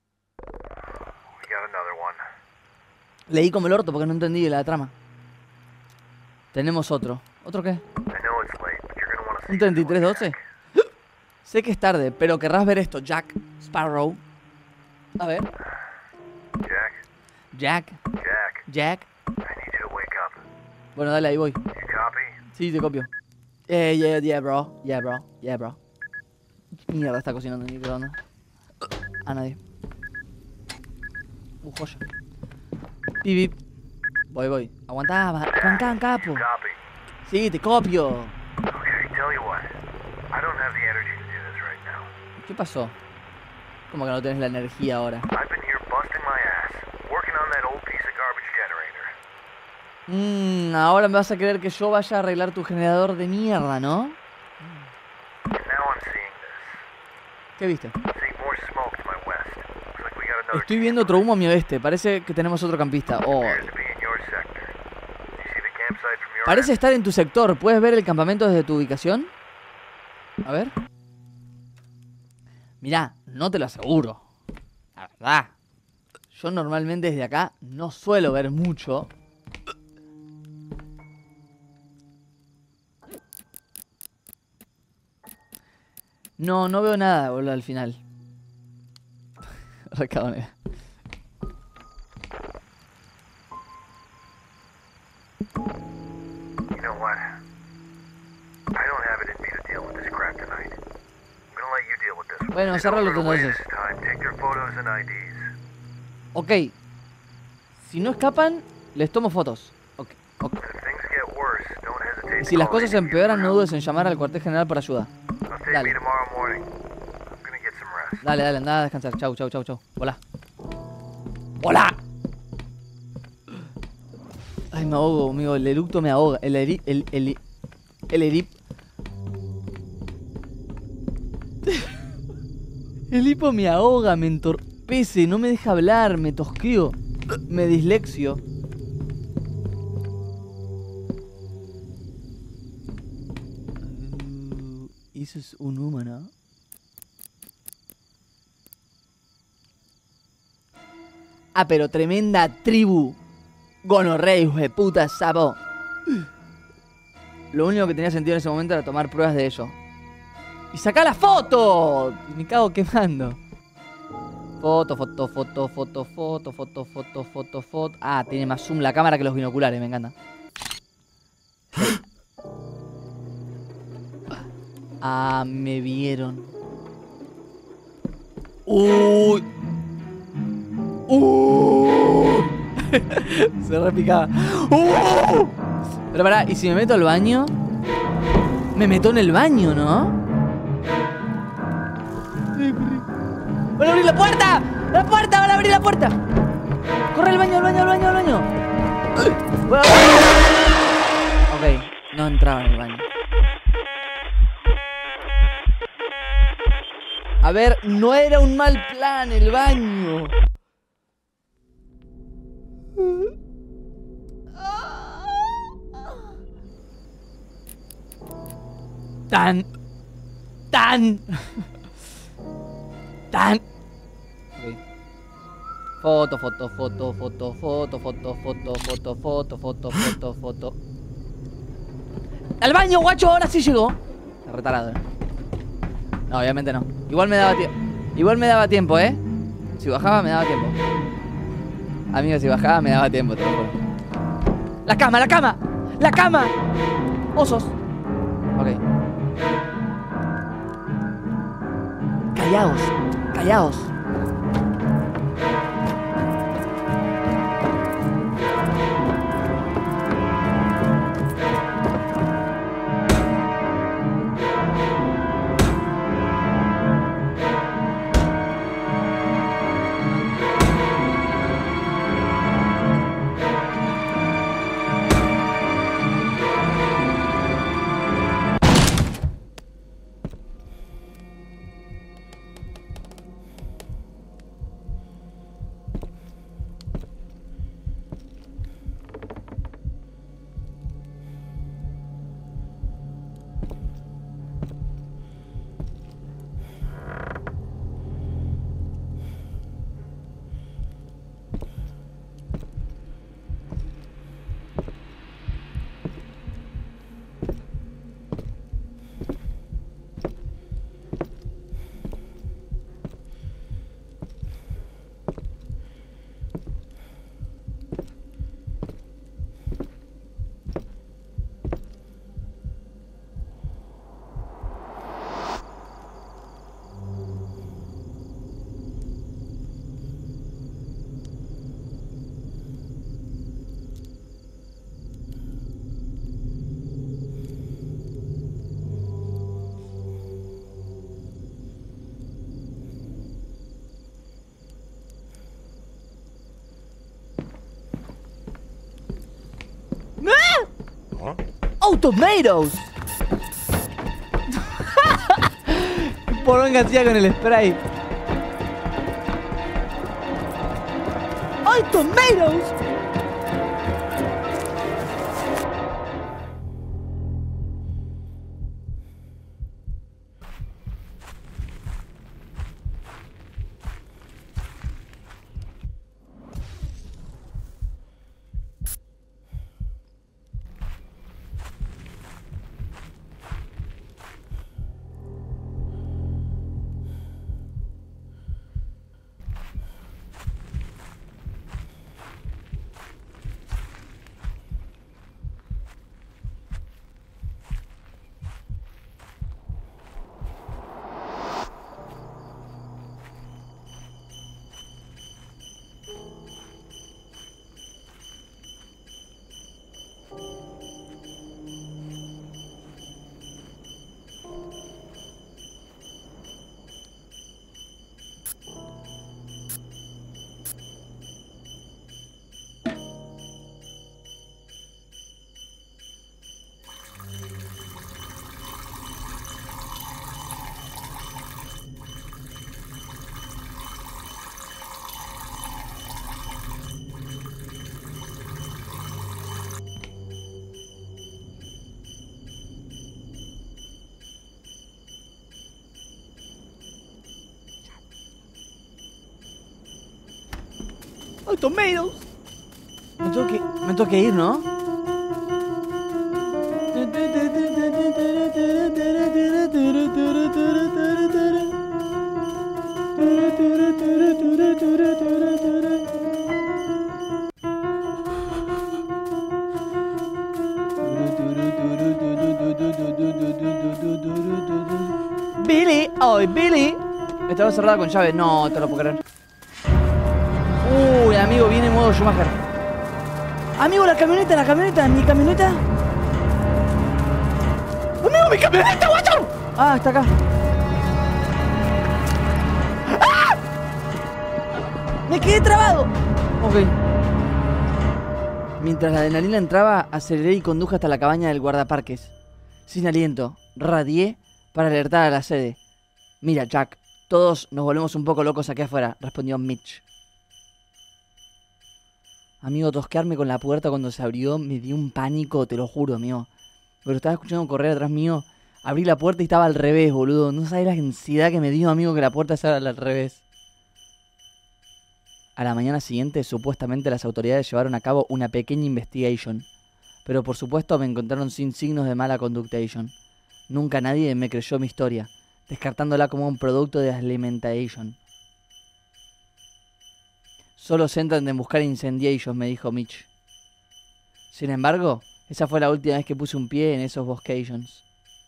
Leí como el orto porque no entendí la trama. Tenemos otro. ¿Otro qué? ¿Un 3312? Sé que es tarde, pero querrás ver esto, Jack Sparrow. A ver. Jack. Bueno, dale, ahí voy. Sí, te copio. Yeah, bro. Mierda, está cocinando en mi microondas. A nadie. Joya. Pip. Voy. Aguantá, capo. Sí, te copio. ¿Qué pasó? ¿Cómo que no tenés la energía ahora? Ahora me vas a querer que yo vaya a arreglar tu generador de mierda, ¿no? ¿Qué viste? Estoy viendo otro humo a mi oeste. Parece que tenemos otro campista. Oh. Parece estar en tu sector. ¿Puedes ver el campamento desde tu ubicación? A ver. Mirá, no te lo aseguro. La verdad. Yo normalmente desde acá no suelo ver mucho. No veo nada, boludo, al final. Recabonera. Bueno, cerralo entonces. Ok. Si no escapan, les tomo fotos. Ok. Y si las cosas empeoran, no dudes en llamar al cuartel general para ayuda. Dale, anda a descansar. Chau. Hola. Ay, me ahogo, amigo. El eructo me ahoga. El hipo me ahoga, me entorpece, no me deja hablar, me tosqueo, me dislexio. Eso es un humano. Ah, pero tremenda tribu. Gonorrea, hijo de puta, sapo. Lo único que tenía sentido en ese momento era tomar pruebas de ello. ¡Y saca la foto! Me cago quemando. Foto. Ah, tiene más zoom la cámara que los binoculares, me encanta. Ah, me vieron. Uy. Se repicaba. Pero pará, ¿y si me meto al baño? Me meto en el baño, ¿no? ¡Van a abrir la puerta! ¡La puerta! ¡Van a abrir la puerta! ¡Corre al baño, al baño, al baño, al baño! Ok, no entraba en el baño. A ver, no era un mal plan el baño. Tan. Okay. Foto. ¡Al baño, guacho! Ahora sí llegó. Retarado, No, obviamente no. Igual me daba tiempo, ¿eh? Si bajaba me daba tiempo. Amigo, si bajaba me daba tiempo, te lo juro. ¡La cama, la cama! ¡La cama! Osos. Ok. Callaos. ¡Oh, tomatoes! Poronga hacía con el spray. ¡Oh, tomatoes! ¡Oh, tomatoes! Me tengo que ir, ¿no? Billy, hoy Billy. Estaba cerrada con llave. No, te lo puedo creer. Uy, amigo, viene en modo Schumacher. Amigo, la camioneta, mi camioneta. Amigo, mi camioneta, guacho. Ah, está acá. ¡Ah! Me quedé trabado. Ok. Mientras la adrenalina entraba, aceleré y conduje hasta la cabaña del guardaparques. Sin aliento, radié para alertar a la sede. Mira, Jack, todos nos volvemos un poco locos aquí afuera, respondió Mitch. Amigo, tosquearme con la puerta cuando se abrió me dio un pánico, te lo juro, amigo. Pero estaba escuchando correr atrás mío. Abrí la puerta y estaba al revés, boludo. No sabes la ansiedad que me dio, amigo, que la puerta se abra al revés. A la mañana siguiente, supuestamente las autoridades llevaron a cabo una pequeña investigation. Pero por supuesto me encontraron sin signos de mala conductation. Nunca nadie me creyó mi historia, descartándola como un producto de alimentation. Solo se entran en buscar incendiations, me dijo Mitch. Sin embargo, esa fue la última vez que puse un pie en esos boscations.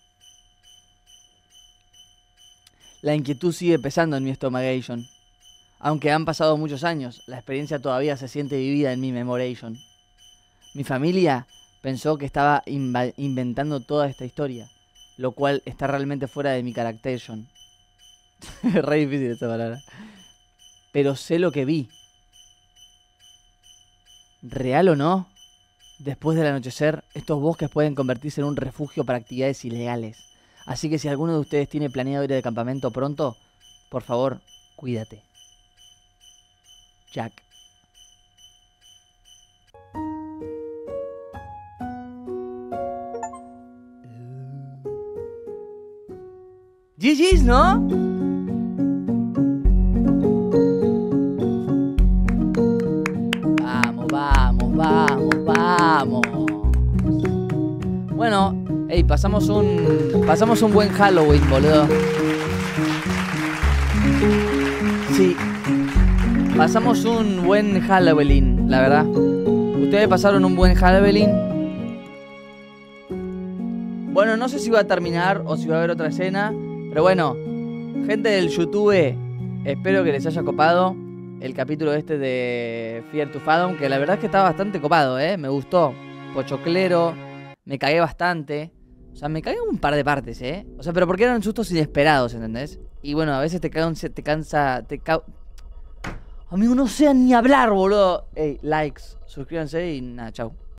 La inquietud sigue pesando en mi estomagation. Aunque han pasado muchos años, la experiencia todavía se siente vivida en mi memoration. Mi familia pensó que estaba inventando toda esta historia, lo cual está realmente fuera de mi characterization. Es re difícil esta palabra. Pero sé lo que vi. ¿Real o no? Después del anochecer, estos bosques pueden convertirse en un refugio para actividades ilegales. Así que si alguno de ustedes tiene planeado ir de campamento pronto, por favor, cuídate. Jack. GG's, ¿no? Vamos. Bueno, hey, pasamos un buen Halloween, boludo. Sí. Pasamos un buen Halloween, la verdad. ¿Ustedes pasaron un buen Halloween? Bueno, no sé si va a terminar o si va a haber otra escena. Pero bueno, gente del YouTube, espero que les haya copado el capítulo este de Fear to Fathom, que la verdad es que está bastante copado, me gustó. Pochoclero, me cagué bastante. O sea, me cagué un par de partes, O sea, pero porque eran sustos inesperados, ¿entendés? Y bueno, a veces te cansa. Amigo, no sé ni hablar, boludo. Ey, likes, suscríbanse y nada, chau.